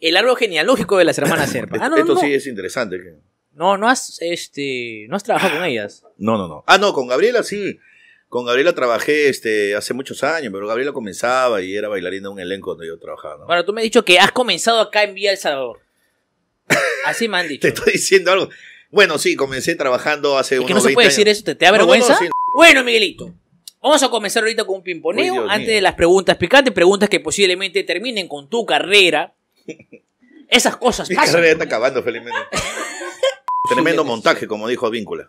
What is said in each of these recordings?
El árbol genealógico de las hermanas Serpa. Esto sí es interesante. No has trabajado con ellas. No. Ah, no, con Gabriela sí. Con Gabriela trabajé hace muchos años, pero Gabriela comenzaba y era bailarina de un elenco donde yo trabajaba, ¿no? Bueno, tú me has dicho que has comenzado acá en Villa El Salvador. Así me han dicho. Te estoy diciendo algo. Bueno, sí, comencé trabajando hace unos 20 años. ¿Que no se puede decir eso? ¿Te da vergüenza? No, sí. Bueno, Miguelito, vamos a comenzar ahorita con un pimponeo. Antes de las preguntas picantes, preguntas que posiblemente terminen con tu carrera. Esas cosas Mi pasan. carrera ya está acabando, felizmente. Tremendo montaje, como dijo Víncula.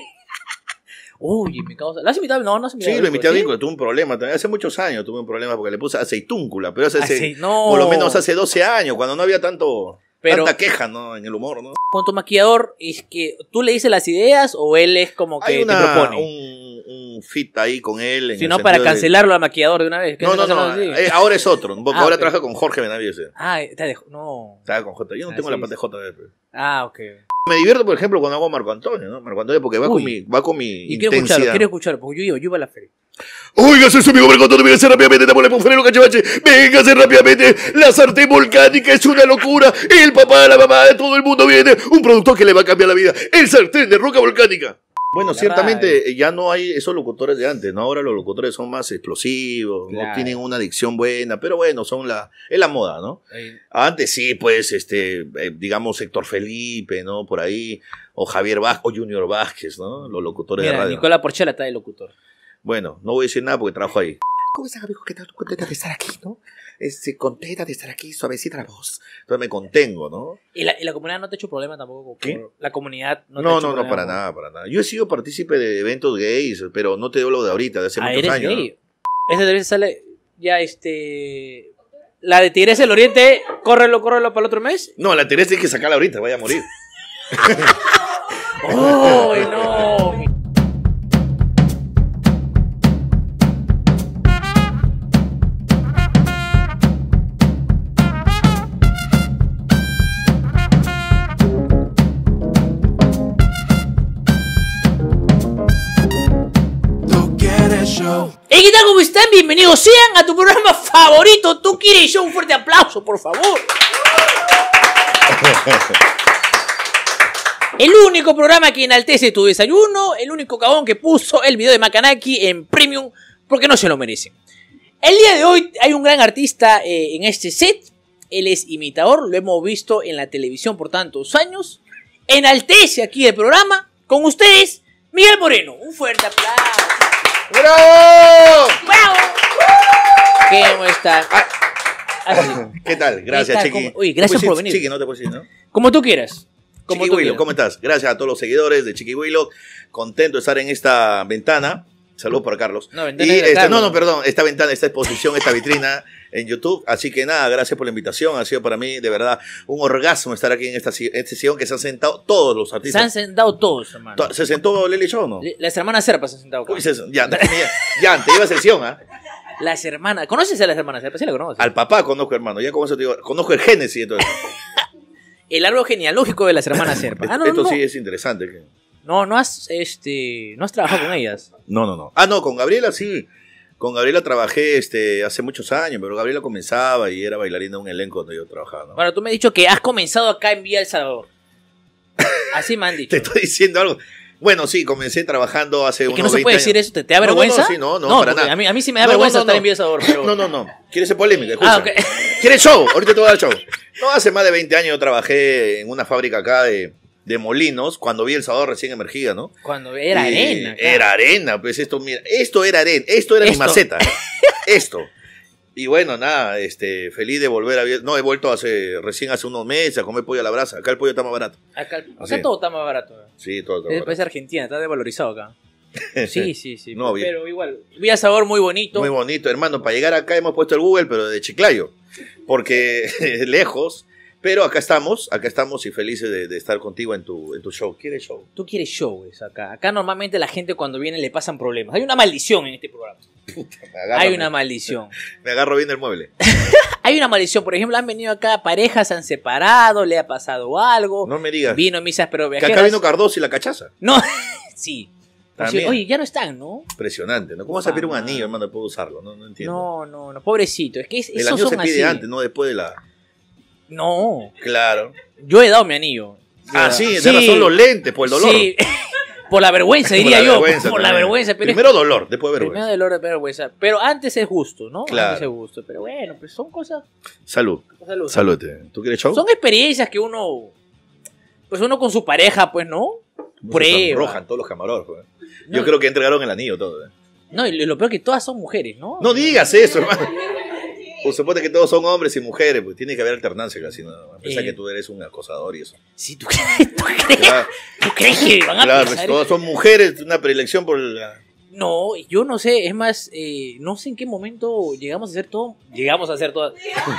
Uy, me causa. ¿Lo has invitado? No has invitado. Sí, lo invité a Víncula, tuve un problema. Hace muchos años tuve un problema porque le puse aceitúncula, pero no. por lo menos hace 12 años, cuando no había tanta queja, ¿no? En el humor, ¿no? Con tu maquillador, ¿es que tú le dices las ideas o él es como que te propone? Un fit ahí con él. Si no, para cancelarlo al maquillador de una vez. No. Ahora es otro. Ahora trabaja con Jorge Benavides. Te dejo. No. Estaba con J. Yo no tengo la parte de J. Ok. Me divierto, por ejemplo, cuando hago Marco Antonio, ¿no? Marco Antonio porque va con mi y intensidad. Quiero escucharlo, porque yo iba a la feria. Óigase su amigo Marco Antonio, véngase rápidamente, dame por fuera, cachivache. Véngase rápidamente, la sartén volcánica es una locura. El papá, la mamá, de todo el mundo viene. Un productor que le va a cambiar la vida. El sartén de roca volcánica. Bueno, ciertamente ya no hay esos locutores de antes, ¿no? Ahora los locutores son más explosivos, no tienen una dicción buena, pero bueno, es la moda, ¿no? Antes sí, pues, digamos, Héctor Felipe, ¿no? Por ahí, o Javier Vázquez, o Junior Vázquez, ¿no? Los locutores de radio. Nicola Porchela está de locutor. Bueno, no voy a decir nada porque trabajo ahí. ¿Cómo estás, amigo? ¿Qué tal? Contenta de estar aquí, ¿no? Contenta de estar aquí, suavecita la voz. Entonces me contengo, ¿no? ¿Y la comunidad no te ha hecho problema tampoco? ¿Qué? La comunidad no te No, ha hecho problema. para nada. Yo he sido partícipe de eventos gays, pero no te hablo de ahorita, de hace muchos años. Gay. ¿No? Esta vez sale ya la de Tigres del Oriente, córrelo para el otro mes. No, la Teresa hay que sacarla ahorita, vaya a morir. ¡Oh, no! Hey, ¿qué tal? ¿Cómo están? Bienvenidos sean a tu programa favorito, Tú Quieres Show. Un fuerte aplauso, por favor. El único programa que enaltece tu desayuno, el único cabón que puso el video de Macanaki en Premium, porque no se lo merece. El día de hoy hay un gran artista en este set. Él es imitador, lo hemos visto en la televisión por tantos años. Enaltece aquí el programa. Con ustedes, Miguel Moreno. Un fuerte aplauso. ¡Bravo! ¡Bravo! ¿Cómo está? ¿Qué tal? Gracias, Chiqui. Uy, gracias por venir. Chiqui, no te puedo decir, ¿no? Como tú quieras. Chiqui Willow, ¿cómo estás? Gracias a todos los seguidores de Chiqui Willow. Contento de estar en esta ventana. Saludos para Carlos. No, perdón, esta ventana, esta exposición, esta vitrina en YouTube. Así que nada, gracias por la invitación. Ha sido para mí, de verdad, un orgasmo estar aquí en este sillón que se han sentado todos los artistas. Se han sentado todos, hermano. ¿Se sentó Leli Show o no? Las hermanas Serpa se han sentado acá. Uy, ya, te iba a sesión, ¿ah? Las hermanas. ¿Conoces a las hermanas Serpa? Sí la conoces. Al papá conozco, hermano. Ya con eso te digo, conozco el génesis y todo eso. El árbol genealógico de las hermanas Serpa. Esto sí es interesante. No has trabajado con ellas. No. Ah, no, con Gabriela sí. Con Gabriela trabajé hace muchos años, pero Gabriela comenzaba y era bailarina de un elenco donde yo trabajaba, ¿no? Bueno, tú me has dicho que has comenzado acá en Villa El Salvador. Así me han dicho. Te estoy diciendo algo. Bueno, sí, comencé trabajando hace unos 20 años. ¿Que no se puede decir eso? ¿Te da vergüenza? No, para nada. A mí sí me da vergüenza estar en Villa El Salvador. Pero... No. ¿Quieres ser polémica? Escucha. Okay. ¿Quieres show? Ahorita te voy a dar show. No, hace más de 20 años yo trabajé en una fábrica acá de molinos, cuando vi El Salvador recién emergida, ¿no? Cuando era arena. Claro. Era arena, pues esto era arena, esto era mi maceta. Esto. Y bueno, nada, feliz de volver a ver. No, he vuelto recién hace unos meses a comer pollo a la brasa. Acá el pollo está más barato. Acá todo está más barato. Sí, todo está más barato. Es Argentina, está desvalorizado acá. Sí. No, pero igual, Villa Sabor muy bonito. Muy bonito, hermano. Para llegar acá hemos puesto el Google, pero de Chiclayo. Porque lejos. Pero acá estamos y felices de estar contigo en tu show. ¿Quieres show? Tú quieres show, es acá. Acá normalmente la gente cuando viene le pasan problemas. Hay una maldición en este programa. Puta, hay una maldición. Me agarro bien del mueble. Hay una maldición. Por ejemplo, han venido acá parejas, se han separado, le ha pasado algo. No me digas. Vino misas pero viajeras. Que acá vino Cardoso y la cachaza. No, sí. También. Oye, ya no están, ¿no? Impresionante, ¿no? ¿Cómo vas a pedir un anillo, hermano? ¿Puedo usarlo? No entiendo. No. Pobrecito. Es que el anillo se pide antes, no después de la... No, Claro. yo he dado mi anillo. Ah, sí, de razón los lentes, por el dolor. Sí, por la vergüenza, diría Por la yo. vergüenza Por la también. vergüenza. Pero Primero dolor, después primero vergüenza. dolor, después vergüenza. Pero antes es justo, ¿no? Claro. Antes es justo. Pero bueno, pues son cosas. Salud. Salud. Salud. ¿Tú quieres show? Son experiencias que uno. Pues uno con su pareja, pues, ¿no? Prueba. Rojan todos los camarógrafos. No, Yo creo que entregaron el anillo todo. No, y lo peor que todas son mujeres, ¿no? No digas eso, hermano. Pues supone que todos son hombres y mujeres, pues tiene que haber alternancia casi, ¿no? A pesar que tú eres un acosador y eso. Sí, ¿tú crees, Claro, ¿tú crees que van a claro, pensar todas son mujeres, una predilección por la... No, yo no sé, es más, no sé en qué momento llegamos a hacer todo. Llegamos a ser todas.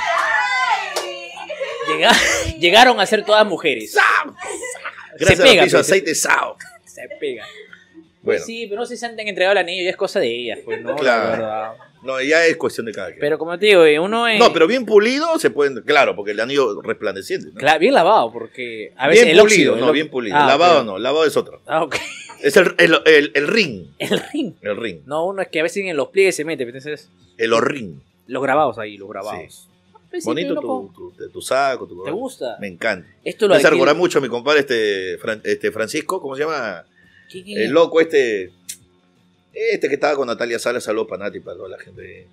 Llegaron a ser todas mujeres. Gracias pega, a piso pues, aceite sao. Se pega. Bueno, Pues sí, pero no sé si han entregado el anillo, ya es cosa de ellas, pues no, Claro. la verdad. no, ya es cuestión de cada quien. Pero como te digo, uno es. No, pero bien pulido se pueden... Claro, porque el anillo resplandeciente, ¿no? Bien lavado, porque a veces Bien el pulido, óxido. no, bien pulido. Ah, Lavado pero- no, lavado es otro. Ah, ok. Es el ring. El ring. El ring. No, uno es que a veces en los pliegues se mete, entonces. El horring. Los grabados ahí, los grabados. Pues sí, Bonito pero loco, tu saco. ¿Te gusta? Me encanta. Esto lo Me hace adquirí- recordar mucho a mi compadre Francisco, ¿cómo se llama? ¿Quién es? El loco este que estaba con Natalia Salas, saludos para Nati, para toda la gente.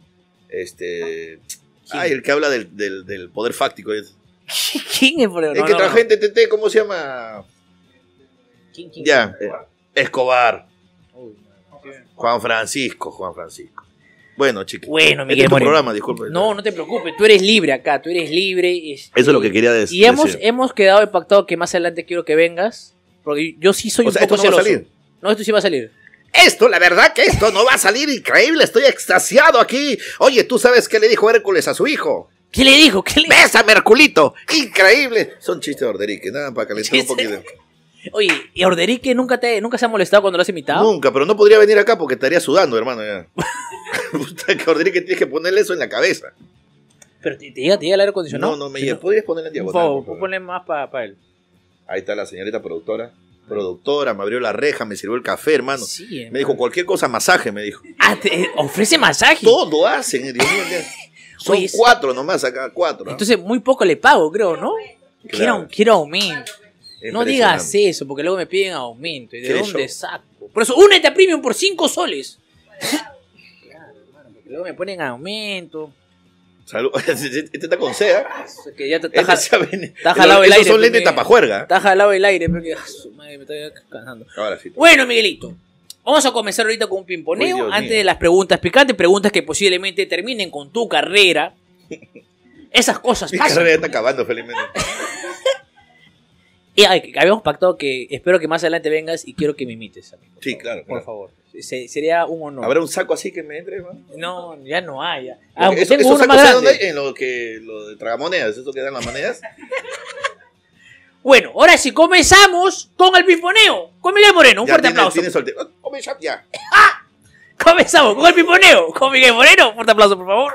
Ay, el que habla del poder fáctico. ¿Quién es por El que trajo gente TT, ¿cómo se llama? ¿Quién? Ya, Escobar. Uy, no. Juan Francisco. Bueno, chiqui. Bueno, Este Miguel es tu Moreno. programa, disculpe. No, no te preocupes, tú eres libre acá, tú eres libre. Eso es lo que quería decir. Y hemos quedado impactado que más adelante quiero que vengas, porque yo sí soy O un sea, poco esto no va a celoso. salir. No, esto sí va a salir. Esto, la verdad que esto no va a salir increíble. Estoy extasiado aquí. Oye, ¿tú sabes qué le dijo Hércules a su hijo? ¿Qué le dijo? ¿Qué le... ¡Bésame, Herculito! ¡Increíble! Son chistes de Orderique, nada, para calentar un Sí, sí. poquito. Oye, ¿y Orderique nunca se ha molestado cuando lo has imitado? Nunca, pero no podría venir acá porque estaría sudando, hermano. Ya. Puta, que Orderique tienes que ponerle eso en la cabeza. Pero te llega el aire acondicionado. No, me Si llega. ¿Podrías ponerle en Por diagonal? favor, por favor? ponle más para él. Ahí está la señorita productora. Productora, me abrió la reja, me sirvió el café, hermano. Sí, Me dijo cualquier cosa, masaje, me dijo. Ah, te ofrece masaje. Todo hacen, Dios mío. Ya. Son Oye, 4 nomás acá, 4. Entonces muy poco le pago, creo, ¿no? Claro. Quiero aumento. No digas eso, porque luego me piden aumento. ¿Y de ¿Quieres dónde show? saco? Por eso, únete a Premium por 5 soles. Claro, hermano, porque luego me ponen aumento. Salud. Este está con seda. Eso que ya te Este está sabe- jalado el Esos aire, son lentes porque- tapajuerga. jalado el aire, porque su madre, me estoy cansando. Ahora sí. Bueno, Miguelito, vamos a comenzar ahorita con un Uy, pimponeo. Dios Antes mío. de las preguntas picantes, preguntas que posiblemente terminen con tu carrera. Esas cosas Mi pasan. carrera ya está acabando, felizmente. Y habíamos pactado que espero que más adelante vengas y quiero que me imites a mí. Sí, claro. Por claro. favor. Sería un honor. ¿Habrá un saco así que me entre, hermano? No, ya no hay. Ya. Eso, Tengo esos uno sacos, más ¿sabes grande. dónde hay? En lo de tragamonedas, eso que dan las monedas. Bueno, ahora sí, comenzamos con el pimponeo. Con Miguel Moreno, un Ya, fuerte tiene- aplauso. tiene soltero. Comienza ya. Comenzamos con el pimponeo. Con Miguel Moreno, un fuerte aplauso, por favor.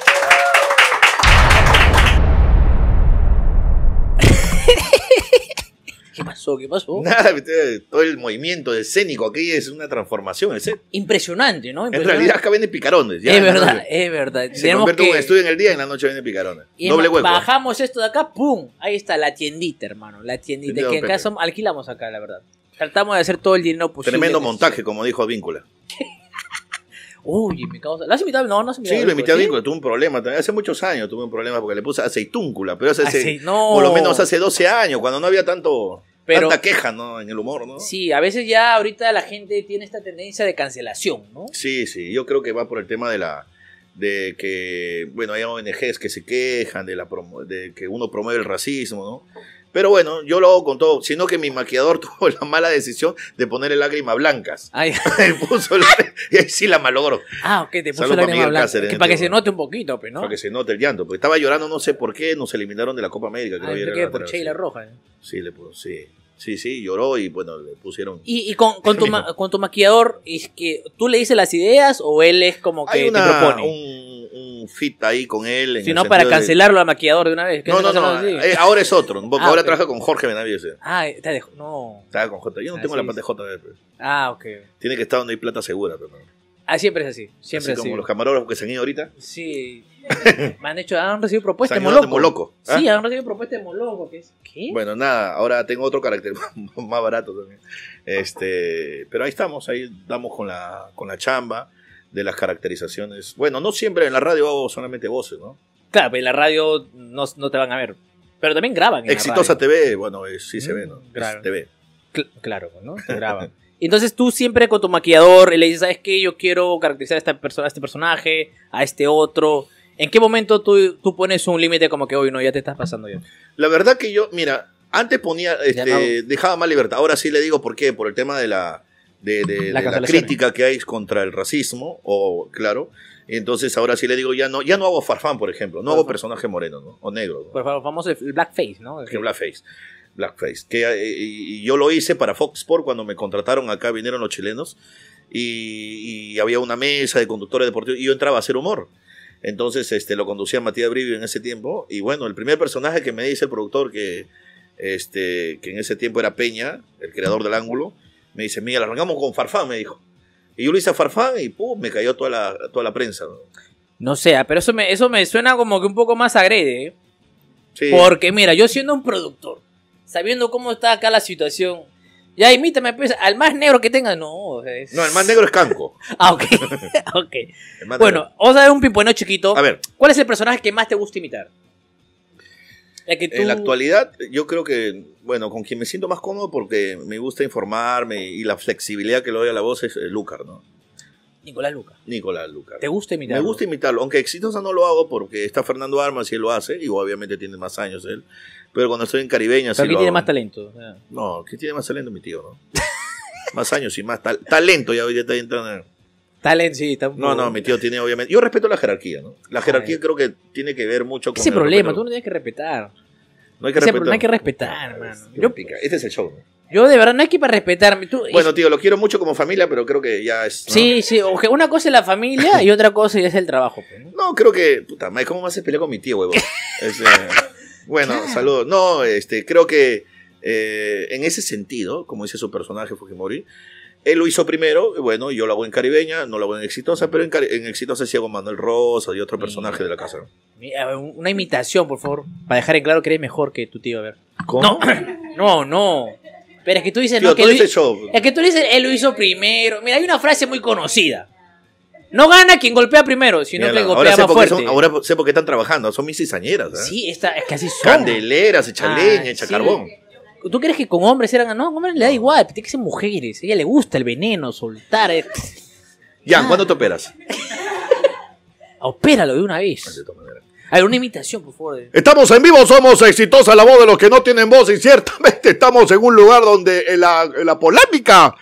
¿Qué pasó? ¿Qué pasó? Nada, viste, todo el movimiento escénico aquí es una transformación. Impresionante, ¿no? En Impresionante. realidad acá venden picarones. ya, es en la verdad, noche. es verdad. Se Tenemos convierte en un que estudio en el día y en la noche venden picarones. y Doble hueco. bajamos esto de acá, ¡pum! Ahí está la tiendita, hermano. La tiendita. Tiendita Que Don acá Pepe. alquilamos acá, la verdad. Tratamos de hacer todo el dinero posible. Tremendo montaje, como dijo Víncula. Uy, me causa. ¿Lo has invitado? No, no has invitado. Sí, lo invité a ¿sí? Víncula. Tuve un problema también. Hace muchos años tuve un problema porque le puse aceitúncula. Pero No. por lo menos hace 12 años, cuando no había Pero- tanta queja, ¿no? En el humor, ¿no? Sí, a veces ya ahorita la gente tiene esta tendencia de cancelación, ¿no? Sí, yo creo que va por el tema de que, bueno, hay ONGs que se quejan de que uno promueve el racismo, ¿no? Pero bueno, yo lo hago con todo, sino que mi maquillador tuvo la mala decisión de ponerle lágrimas blancas. Ay, Él puso y ahí sí la malogró, ok, te puso Salud la para lágrima Miguel blanca. Cáceres, Que para que este, se note un poquito, pues, ¿no? para que se note el llanto, porque estaba llorando, no sé por qué, nos eliminaron de la Copa América, creo Ah, que yo era quedé la por lateral, Sheila sí. Roja. ¿eh? Sí, le puso, sí, lloró y bueno, le pusieron... Y con tu maquillador, ¿es que tú le dices las ideas o él es como que Hay te propone? un fit ahí con él. en Si el no, para sentido de- cancelarlo al maquillador de una vez. ¿Qué No, hacen no, así? ahora es otro, porque Ah, ahora ok. trabaja con Jorge Benavides. Ah, te dejo. No. Estaba con J. Yo no Ah, tengo sí, la parte de J. Ah, ok. Tiene que estar donde hay plata segura. Pero no. Ah, siempre es así. Siempre Así así. como los camarógrafos que se han ido ahorita. Sí. Han recibido propuestas Se de han ido de Moloco. Moloco, ¿ah? Sí, han recibido propuestas de Moloco. ¿Qué? Bueno, nada, ahora tengo otro carácter más barato también. Pero ahí estamos, ahí damos con la chamba de las caracterizaciones. Bueno, no siempre en la radio hago solamente voces, ¿no? Claro, pero en la radio no te van a ver. Pero también graban en Exitosa la radio. TV, bueno, sí se ve, ¿no? Claro. Es TV. Claro, ¿no? Te graban. Entonces tú siempre con tu maquillador le dices, ¿sabes qué? Yo quiero caracterizar a esta persona, a este personaje, a este otro. ¿En qué momento tú pones un límite como que hoy no, ya te estás pasando ya? La verdad que yo, mira, antes ponía, dejaba más libertad. Ahora sí le digo por qué, por el tema de la crítica que hay contra el racismo, o claro. Entonces ahora sí le digo, ya no hago Farfán, por ejemplo, no hago personaje moreno, ¿no? O negro, ¿no? Por favor, vamos el blackface, ¿no? Que Blackface. Y yo lo hice para Fox Sport cuando me contrataron acá, vinieron los chilenos, y había una mesa de conductores deportivos, y yo entraba a hacer humor. Entonces lo conducía Matías Brivio en ese tiempo, y bueno, el primer personaje que me dice el productor, que en ese tiempo era Peña, el creador del ángulo, me dice, mira, arrancamos con Farfán, me dijo. Y yo lo hice a Farfán y ¡pum! Me cayó toda la prensa, ¿no? No sé, pero eso me suena como que un poco más agrede, ¿eh? Sí. Porque mira, yo siendo un productor, sabiendo cómo está acá la situación, ya imítame pues, al más negro que tenga, no. No, el más negro es Canco. Ah, ok. Ok. Bueno, Negro. vamos a ver un pimponeo chiquito. A ver. ¿Cuál es el personaje que más te gusta imitar? En la actualidad, yo creo que, bueno, con quien me siento más cómodo porque me gusta informarme y la flexibilidad que le doy a la voz es Lúcar, ¿no? Nicolás Lucar. ¿Te gusta imitarlo? Me gusta imitarlo, aunque exitosa no lo hago porque está Fernando Armas y él lo hace, y obviamente tiene más años él. Pero cuando estoy en Caribeña, ¿Pero sí quién lo tiene hago. más talento? No, ¿quién tiene más talento? Mi tío, ¿no? Más años y más talento, ya hoy está entrando. Talento, sí. Está un poco... No, mi tío tiene obviamente. Yo respeto la jerarquía, ¿no? La jerarquía creo que tiene que ver mucho con. Ese el problema, respeto. tú no tienes que respetar. No hay que Ese respetar. no hay que respetar, hermano. Este es el show, ¿no? Yo de verdad no hay que para respetarme. Bueno, tío, lo quiero mucho como familia, pero creo que ya es. ¿no? Sí, o que una cosa es la familia y otra cosa ya es el trabajo. Pues, ¿no? No, creo que. Puta madre, ¿cómo me haces pelear con mi tío, huevo? Bueno, saludos. No, creo que en ese sentido, como dice su personaje Fujimori, él lo hizo primero, y bueno, yo lo hago en Caribeña, no lo hago en Exitosa, pero en Exitosa sí hago Manuel Rosa y otro personaje de la casa. Mira, una imitación, por favor, para dejar en claro que eres mejor que tu tío, a ver. ¿Cómo? No. Pero es que tú dices, Tío, no, que tú dices show. es que tú dices, él lo hizo primero. Mira, hay una frase muy conocida. No gana quien golpea primero, sino Mira, que golpea más fuerte. ahora sé por qué están trabajando, son mis cizañeras. ¿eh? Sí, es que así son. Candeleras, echa leña, echa sí. carbón. ¿Tú crees que con hombres eran? No, con hombres le da igual, tiene que ser mujeres. A ella le gusta el veneno, soltar. Ya, ¿cuándo te operas? Opéralo de una vez. A ver, una imitación, por favor. Estamos en vivo, somos Exitosa, la voz de los que no tienen voz, y ciertamente estamos en un lugar donde la polémica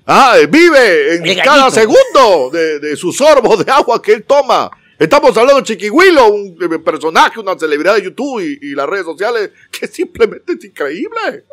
vive en cada segundo de sus sorbos de agua que él toma. Estamos hablando de Chiquihuilo, un personaje, una celebridad de YouTube y las redes sociales, que simplemente es increíble.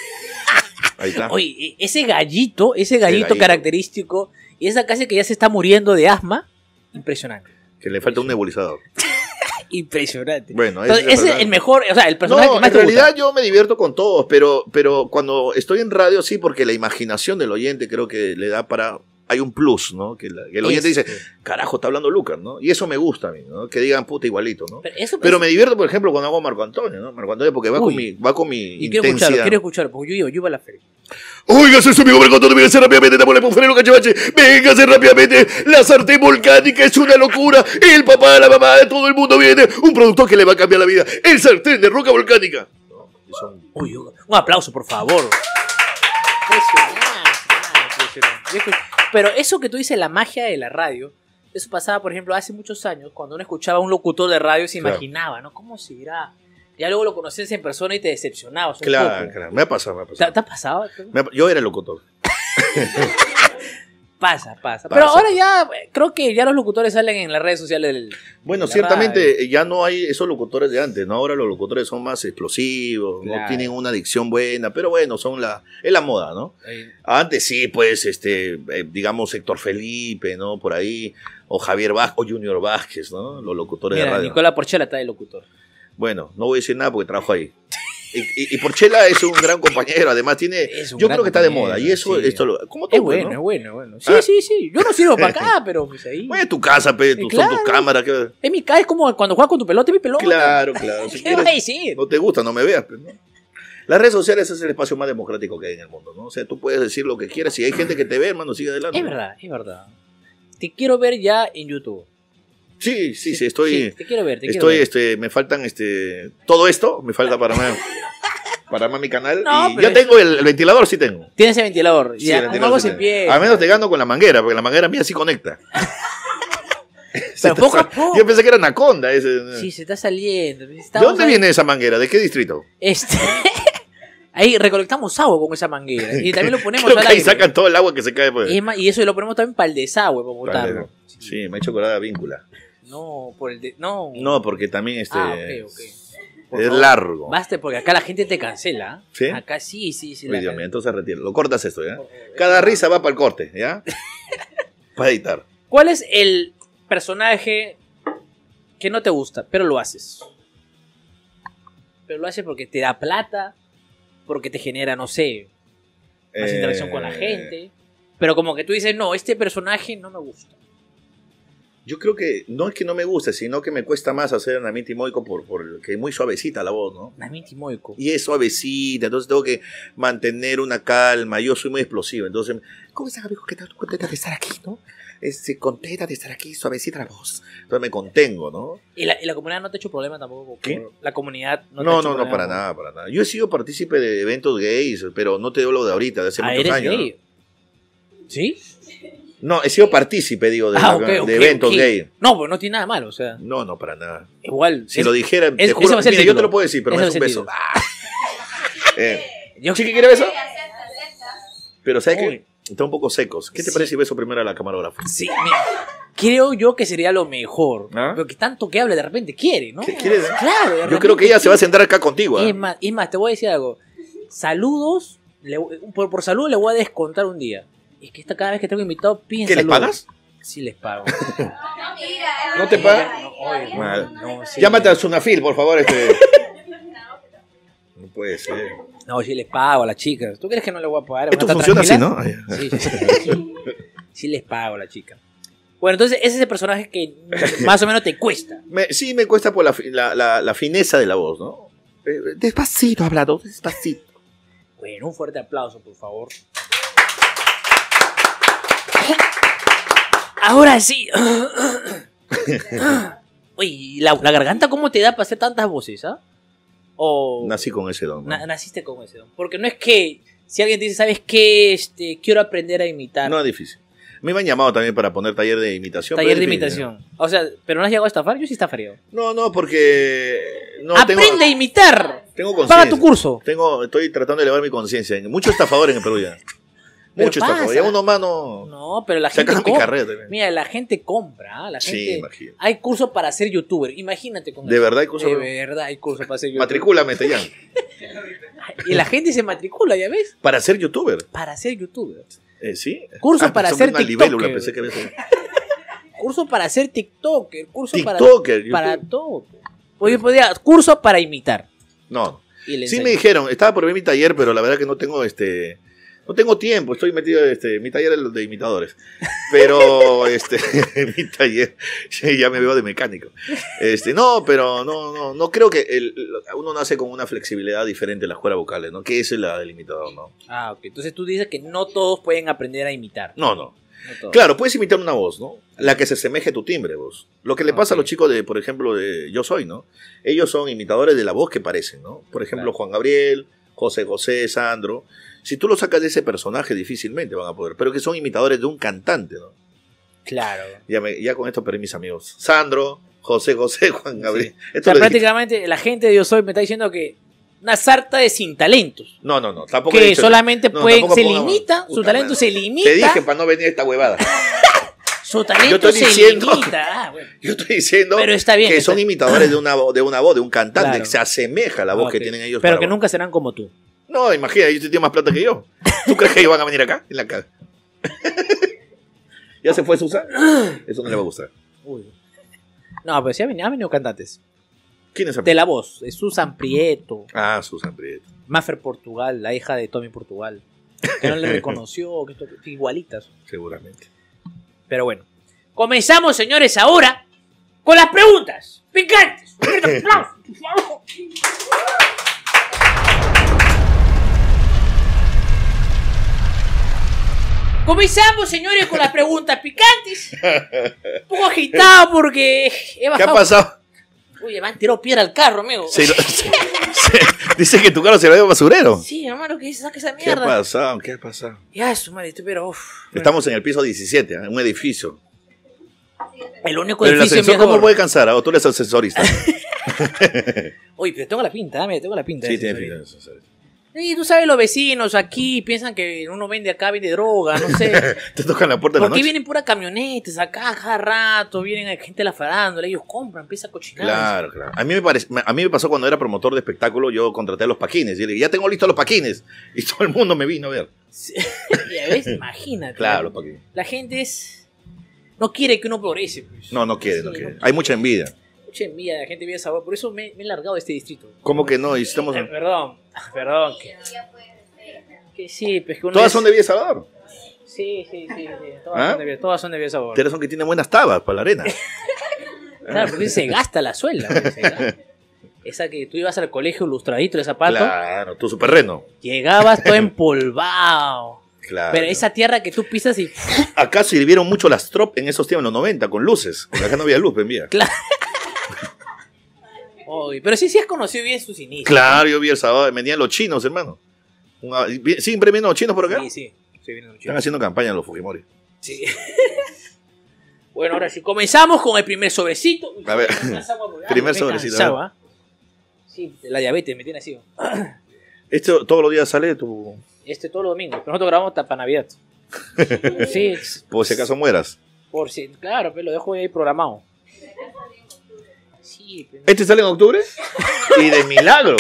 Ahí está. Oye, ese gallito característico, y esa casi que ya se está muriendo de asma, impresionante. Que le falta un nebulizador. Impresionante. Bueno, entonces, ese es el mejor, o sea, el personaje que más en te realidad gusta. yo me divierto con todos, pero cuando estoy en radio sí, porque la imaginación del oyente creo que le da para... Hay un plus, ¿no? Que el oyente dice, carajo, está hablando Lucas, ¿no? Y eso me gusta a mí, ¿no? Que digan puta igualito, ¿no? Pero me divierto, por ejemplo, cuando hago Marco Antonio, ¿no? Marco Antonio porque va con mi y intensidad. quiero escucharlo, porque yo iba a la feria. Óigase su amigo Marco Antonio, véngase rápidamente, dame por Fernando Cachivache, véngase rápidamente, la sartén volcánica es una locura, el papá, la mamá, de todo el mundo viene, un productor que le va a cambiar la vida, el sartén de roca volcánica. Uy, un aplauso, por favor. Impresionante. Pero eso que tú dices, la magia de la radio, eso pasaba, por ejemplo, hace muchos años, cuando uno escuchaba a un locutor de radio, se imaginaba, ¿no? ¿Cómo se irá? Ya luego lo conocías en persona y te decepcionabas. Claro, me ha pasado. ¿Te ha pasado? Yo era el locutor. Pasa. Pero ahora ya, creo que ya los locutores salen en las redes sociales Bueno, ciertamente ya no hay esos locutores de antes, ¿no? Ahora los locutores son más explosivos, claro. No tienen una dicción buena, pero bueno, es la moda, ¿no? Antes sí, pues, digamos, Héctor Felipe, ¿no? Por ahí, o Javier Vázquez, o Junior Vázquez, ¿no? Los locutores de radio. Nicola Porchela está de locutor. Bueno, no voy a decir nada porque trabajo ahí. Y Porchela es un gran compañero, además tiene, Es un yo gran creo que está de compañero, moda, y eso, sí. como tú, Es pues, bueno, ¿no? es bueno, es bueno. Sí, Ah. sí. Yo no sirvo para acá, pero pues ahí. Bueno, tu casa, pe, son Claro. tus cámaras. Es mi casa, es como cuando juegas con tu pelota, es mi pelota. Claro, claro. Si ¿Qué vas a quieres, decir? no te gusta, no me veas. Pues, ¿no? Las redes sociales es el espacio más democrático que hay en el mundo, ¿no? O sea, tú puedes decir lo que quieras. Si hay gente que te ve, hermano, sigue adelante. Es verdad, es verdad. Te quiero ver ya en YouTube. Sí, estoy. Sí, te quiero ver, te quiero Estoy, ver. me faltan, todo esto, me falta para más mi canal. No, Y pero yo tengo el ventilador, sí tengo. Tienes el ventilador. Sí, Ya, el con ventilador algo sí se tengo. empieza. A menos te gano con la manguera, porque la manguera mía sí conecta. Pero poco a poco. Yo pensé que era Anaconda ese. Sí, se está saliendo. ¿De dónde viene esa manguera? ¿De qué distrito? Ahí recolectamos agua con esa manguera. Y también lo ponemos Creo al que ahí aire. sacan todo el agua que se cae. Pues. Y eso lo ponemos también para el desagüe, para botarlo. Sí, me ha hecho acordar a Víncula. No, por el no. No, porque también Ok. Por es favor, largo. Basta, porque acá la gente te cancela. ¿Sí? Acá sí. Uy, la Dios mío, gente- entonces retiro. Lo cortas esto, ¿ya? Cada risa va para el corte, ¿ya? Para editar. ¿Cuál es el personaje que no te gusta, pero lo haces? Pero lo haces porque te da plata, porque te genera, no sé, más interacción con la gente. Pero como que tú dices, no, este personaje no me gusta. Yo creo que no es que no me guste, sino que me cuesta más hacer a Namiti Moico porque es muy suavecita la voz, ¿no? Namiti Moico. Y es suavecita, entonces tengo que mantener una calma. Yo soy muy explosivo, entonces ¿Cómo estás, amigo? ¿Qué tal? Contenta de estar aquí, ¿no? Contenta de estar aquí, suavecita la voz. me contengo, ¿no? ¿Y la comunidad no te ha hecho problema tampoco? ¿Qué? La comunidad no te ha No, hecho no, problema para por- nada, para nada. Yo he sido partícipe de eventos gays, pero no te hablo de ahorita, de hace muchos ¿Eres años. gay? ¿Sí? No, he sido partícipe, digo, de, Ok, de eventos ok. gay. No, pues no tiene nada de malo, o sea, No, no, para nada. igual. Si lo dijera, te ese juro, va a ser el mira, yo te título. lo puedo decir, pero Ese me va das a un ser el beso. Ah. Yo ¿Chiqui quiere beso? Pero ¿sabes Uy. qué? Está un poco secos. ¿Qué te Sí. parece si beso primero a la camarógrafa? Sí, creo yo que sería lo mejor. ¿Ah? Porque tanto que habla de repente quiere, ¿no? ¿Qué quieres? Claro, de Yo repente creo que ella se va a sentar acá contigo. ¿ah? Es más, te voy a decir algo. Saludos, por salud le voy a descontar un día. Es que cada vez que tengo invitado, piden ¿Qué les saludos. pagas? Sí, les pago. ¿No te pagan? No, oye, Mal. no, sí. Llámate a Sunafil, por favor. No puede ser. No, sí les pago a las chicas. ¿Tú crees que no le voy a pagar? Esto ¿Van a funciona estar así, tranquilas? ¿no? Sí. Sí les pago a la chica. Bueno, entonces ese es el personaje que más o menos te cuesta. Sí, me cuesta por la fineza de la voz, ¿no? Despacito, hablado, despacito. Bueno, un fuerte aplauso, por favor. Ahora sí. Uy, la garganta cómo te da para hacer tantas voces, ¿ah? O Nací con ese don. ¿no? naciste con ese don. Porque no es que si alguien te dice, ¿sabes qué? Quiero aprender a imitar. No es difícil. Me han llamado también para poner taller de imitación. Taller pero de es difícil, imitación. O sea, ¿pero no has llegado a estafar? Yo sí estafaría. No, porque no ¡Aprende a imitar! tengo conciencia. Paga tu curso. Estoy tratando de elevar mi conciencia. Muchos estafadores en Perú ya. Pero Muchos pasa. estafadores. Ya uno más no. No, pero la Se gente acaba mi compra. carrera también. Mira, la gente compra. La Sí, gente... imagino. Hay cursos para ser youtuber. Imagínate con ¿De eso. verdad hay cursos? De verdad hay cursos para ser youtuber. Matricúlame, te llaman. Y la gente se matricula, ¿ya ves? Para ser youtuber. Para ser youtuber. ¿Sí? Cursos para son ser una libélula, tiktoker. pensé que había sido. Curso para ser TikToker. Curso TikToker, para YouTube. todo. Oye, podría, curso para imitar. No. Y le Sí enseño. me dijeron, estaba por ver mi taller, pero la verdad que no tengo no tengo tiempo, estoy metido mi taller es de imitadores. Pero mi taller ya me veo de mecánico. No, pero no creo que uno nace con una flexibilidad diferente en las cuerdas vocales, ¿no? Que esa es la del imitador, ¿no? Ah, ok. Entonces tú dices que no todos pueden aprender a imitar. No. No todos. Claro, puedes imitar una voz, ¿no? La que se asemeje a tu timbre, voz. Lo que le pasa a los Ok. chicos por ejemplo, de Yo Soy, ¿no? Ellos son imitadores de la voz que parecen, ¿no? Por ejemplo, Claro. Juan Gabriel, José, Sandro. Si tú lo sacas de ese personaje, difícilmente van a poder. Pero que son imitadores de un cantante, ¿no? Claro. Ya con esto perdí mis amigos. Sandro, José, Juan Gabriel. O Esto sea, lo dije. prácticamente la gente de Yo Soy me está diciendo que una sarta de sin talentos. No, tampoco he Que dicho- solamente no, pueden, tampoco se pongamos- limita, su Puta talento madre. se limita. Te dije para no venir a esta huevada. Su talento Yo estoy se diciendo- limita. Ah, bueno. Yo estoy diciendo Pero está bien, que está- son imitadores de una voz, de un cantante, Claro. que se asemeja a la voz Ok. que tienen ellos. Pero para- que nunca serán como tú. No, imagina, ellos tienen más plata que yo. ¿Tú crees que ellos van a venir acá? En la cara. ¿Ya se fue Susa? Eso no le va a gustar. Uy. No, pero sí han venido cantantes. ¿Quién es De la voz. Es Susan Prieto. Ah, Susan Prieto. Maffer Portugal, la hija de Tommy Portugal. Que no le reconoció, que igualitas. Seguramente. Pero bueno. Comenzamos, señores, ahora con las preguntas picantes. Un fuerte aplauso, por favor. Comenzamos, señores, con las preguntas picantes. Un poco agitado porque he ¿Qué bajado. ha pasado? Uy, me han tirado piedra al carro, amigo. Dice que tu carro se lo dio basurero. Sí, hermano, que saca esa ¿Qué mierda. ha pasado? ¿Qué ha pasado? Ya, su madre, pero uff. Estamos en el piso 17, un edificio. El único Pero el edificio en ascensor, ¿cómo Viajador. puede cansar? ¿O tú eres ascensorista? Oye, pero tengo la pinta, mira, tengo la pinta. Sí, de tiene ascensorista. pinta de ascensorista. Sí, tú sabes, los vecinos aquí piensan que uno vende acá, vende droga, no sé. Te tocan la puerta de la Porque noche. vienen puras camionetas acá cada rato, vienen gente de la farándula, ellos compran, empieza a cocinar. Claro, claro. A mí me pasó cuando era promotor de espectáculo, yo contraté a los paquines. Y le dije, ya tengo listos los paquines. Y todo el mundo me vino a ver. Sí, ya ves, imagínate. Claro, los paquines. La gente no quiere que uno progrese. Pues. No quiere, Sí, no quiere. Hay mucha envidia. Mucha envidia, la gente vive sabor. Por eso me he largado de este distrito. ¿Cómo que no? Y estamos... Perdón. Que sí, pues que uno Todas es- son de Villa Salvador. Sí. ¿Ah? Todas son de Villa sabor. Ustedes son que tienen buenas tabas para la arena. Claro, porque se gasta la suela. Pues, se gasta. Esa que tú ibas al colegio lustradito de zapato, Claro, tu superreno. llegabas todo empolvado. Claro. Pero esa tierra que tú pisas y... Acá sirvieron mucho las trop en esos tiempos, en los 90, con luces. Porque acá no había luz, en Villa. Claro. Oye, pero sí has conocido bien sus inicios. Claro, yo vi el sábado, venían los chinos, hermano. Siempre vienen los chinos por acá. Sí. Sí, vienen los Están chicos. haciendo campaña los Fujimori. Sí. Bueno, ahora sí, comenzamos con el primer sobrecito. A ver, Más agua, porque, primer me he sobrecito, cansado, a ver. ¿ah? Sí, la diabetes me tiene así. Esto todos los días sale tu... Todos los domingos, pero nosotros grabamos para Navidad. Sí, Por si acaso mueras. por si, claro, pero lo dejo ahí programado. Sí, pero... Este sale en octubre. Y de milagro.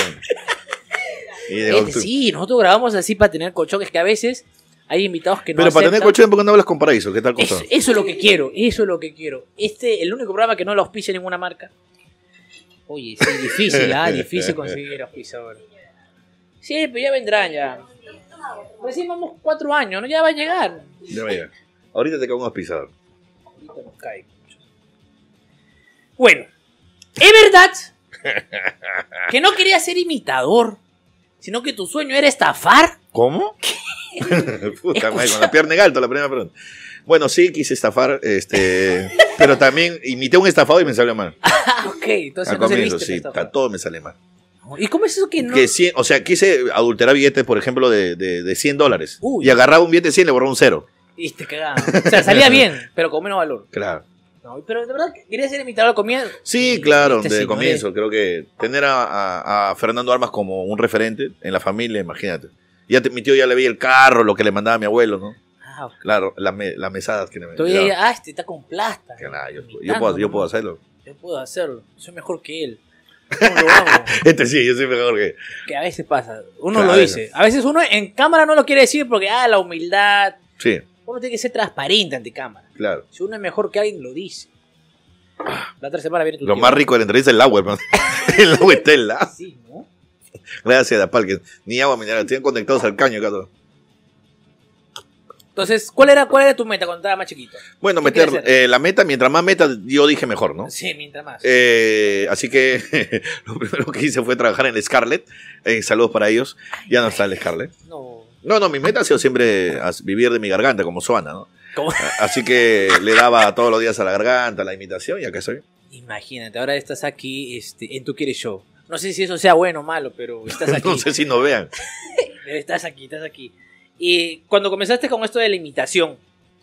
Y de octubre. Sí, nosotros grabamos así para tener colchones que a veces hay invitados que no Pero para tener aceptan. colchón, ¿por qué no hablas con Paraíso? ¿Qué tal cosa? Eso es lo que quiero, eso es lo que quiero. El único programa que no lo auspicia ninguna marca. Oye, sí, difícil conseguir auspiciadores. Sí, pero ya vendrán ya. Recién vamos 4 años, ¿no? Ya va a llegar. Ya va a llegar. Ahorita te cago un aspisador. Ahorita nos cae. Bueno, es verdad que no quería ser imitador, sino que tu sueño era estafar. ¿Cómo? Puta madre, con la pierna en alto, la primera pregunta. Bueno, sí, quise estafar, pero también imité a un estafado y me salió mal. Ah, ok, entonces Al no comienzo, serviste sí, para estafar. a todo me sale mal. ¿Y cómo es eso que no? Que o sea, quise adulterar billetes, por ejemplo, de $100. Uy. Y agarraba un billete de 100 y le borraba un 0. Y te cagaban. O sea, salía bien, pero con menos valor. Claro. No, pero de verdad quería ser imitador al comienzo. Sí, claro, Este desde el señor comienzo. Creo que tener a Fernando Armas como un referente en la familia, imagínate. Mi tío ya le veía el carro, lo que le mandaba a mi abuelo, ¿no? Ah, ok. Claro, las mesadas que le Tú mandaba. dirías, este está con plata. Claro, yo Imitando, puedo ¿no? hacerlo. Yo puedo hacerlo. Soy mejor que él. ¿Cómo lo hago? Sí, yo soy mejor que... Que a veces pasa. Uno Claro. lo dice. A veces uno en cámara no lo quiere decir porque, la humildad. Sí, Uno tiene que ser transparente ante cámara. claro. Si uno es mejor que alguien, lo dice. La otra semana viene tu Lo tío. más rico de la entrevista es el agua, hermano. El agua está helada. Sí, ¿no? Gracias, Dapal, que ni agua mineral, tienen conectados al caño acá todo. Entonces, ¿cuál era tu meta cuando estabas más chiquito? Bueno, ¿Qué meter quieres hacer? la meta, mientras más meta, yo dije mejor, ¿no? Sí, mientras más. Así que lo primero que hice fue trabajar en el Scarlett. Saludos para ellos. Ya no está el Scarlett. No. No, mi meta ha sido siempre vivir de mi garganta, como Suana, ¿no? ¿Cómo? Así que le daba todos los días a la garganta, la imitación, y acá estoy. Imagínate, ahora estás aquí en Tu Quieres Show. No sé si eso sea bueno o malo, pero estás aquí. No sé si nos vean. Estás aquí. Y cuando comenzaste con esto de la imitación,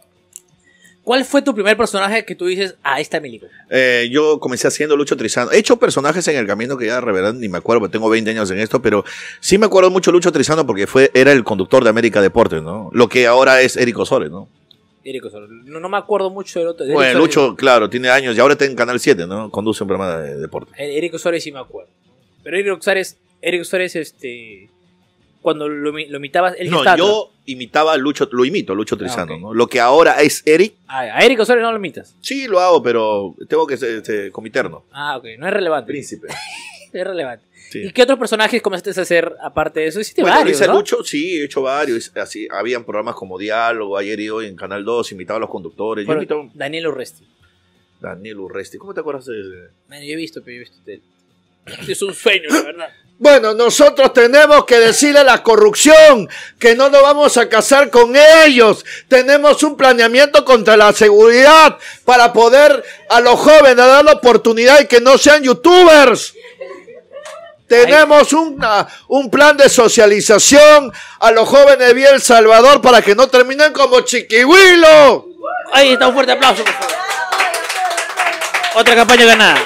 ¿cuál fue tu primer personaje que tú dices, esta me ligo? Yo comencé haciendo Lucho Trizano. He hecho personajes en el camino que ya revelan, ni me acuerdo, porque tengo 20 años en esto, pero sí me acuerdo mucho de Lucho Trizano porque era el conductor de América Deportes, ¿no? Lo que ahora es Eric Osores, ¿no? Eric Osores. No me acuerdo mucho del otro. de Bueno, Eric Osores. Lucho, claro, tiene años y ahora está en Canal 7, ¿no? Conduce un programa de deporte. Eric Osores sí me acuerdo. Pero Eric Osores, cuando lo imitabas, él ya No, estaba yo imitaba a Lucho, lo imito a Lucho Trizano, ok. ¿no? Lo que ahora es Eric, a Eric Osorio no lo imitas. sí lo hago, pero tengo que ser comiterno. Ah, ok, no es relevante. Príncipe. Es relevante. Sí. ¿Y qué otros personajes comenzaste a hacer aparte de eso? Hiciste Bueno, varios, hice ¿no? Lucho, sí, he hecho varios. Así, habían programas como Diálogo, ayer y hoy en Canal 2, imitaba a los conductores. Yo Bueno, imitaba a Daniel Urresti. Daniel Urresti. ¿Cómo te acuerdas de ese? Bueno, yo he visto de- Es un sueño, la verdad. Bueno, nosotros tenemos que decirle a la corrupción que no nos vamos a casar con ellos. Tenemos un planeamiento contra la seguridad para poder a los jóvenes dar la oportunidad y que no sean youtubers. Tenemos un plan de socialización a los jóvenes de El Salvador para que no terminen como Chiquihuilo. Ahí está, un fuerte aplauso, por favor. Otra campaña ganada.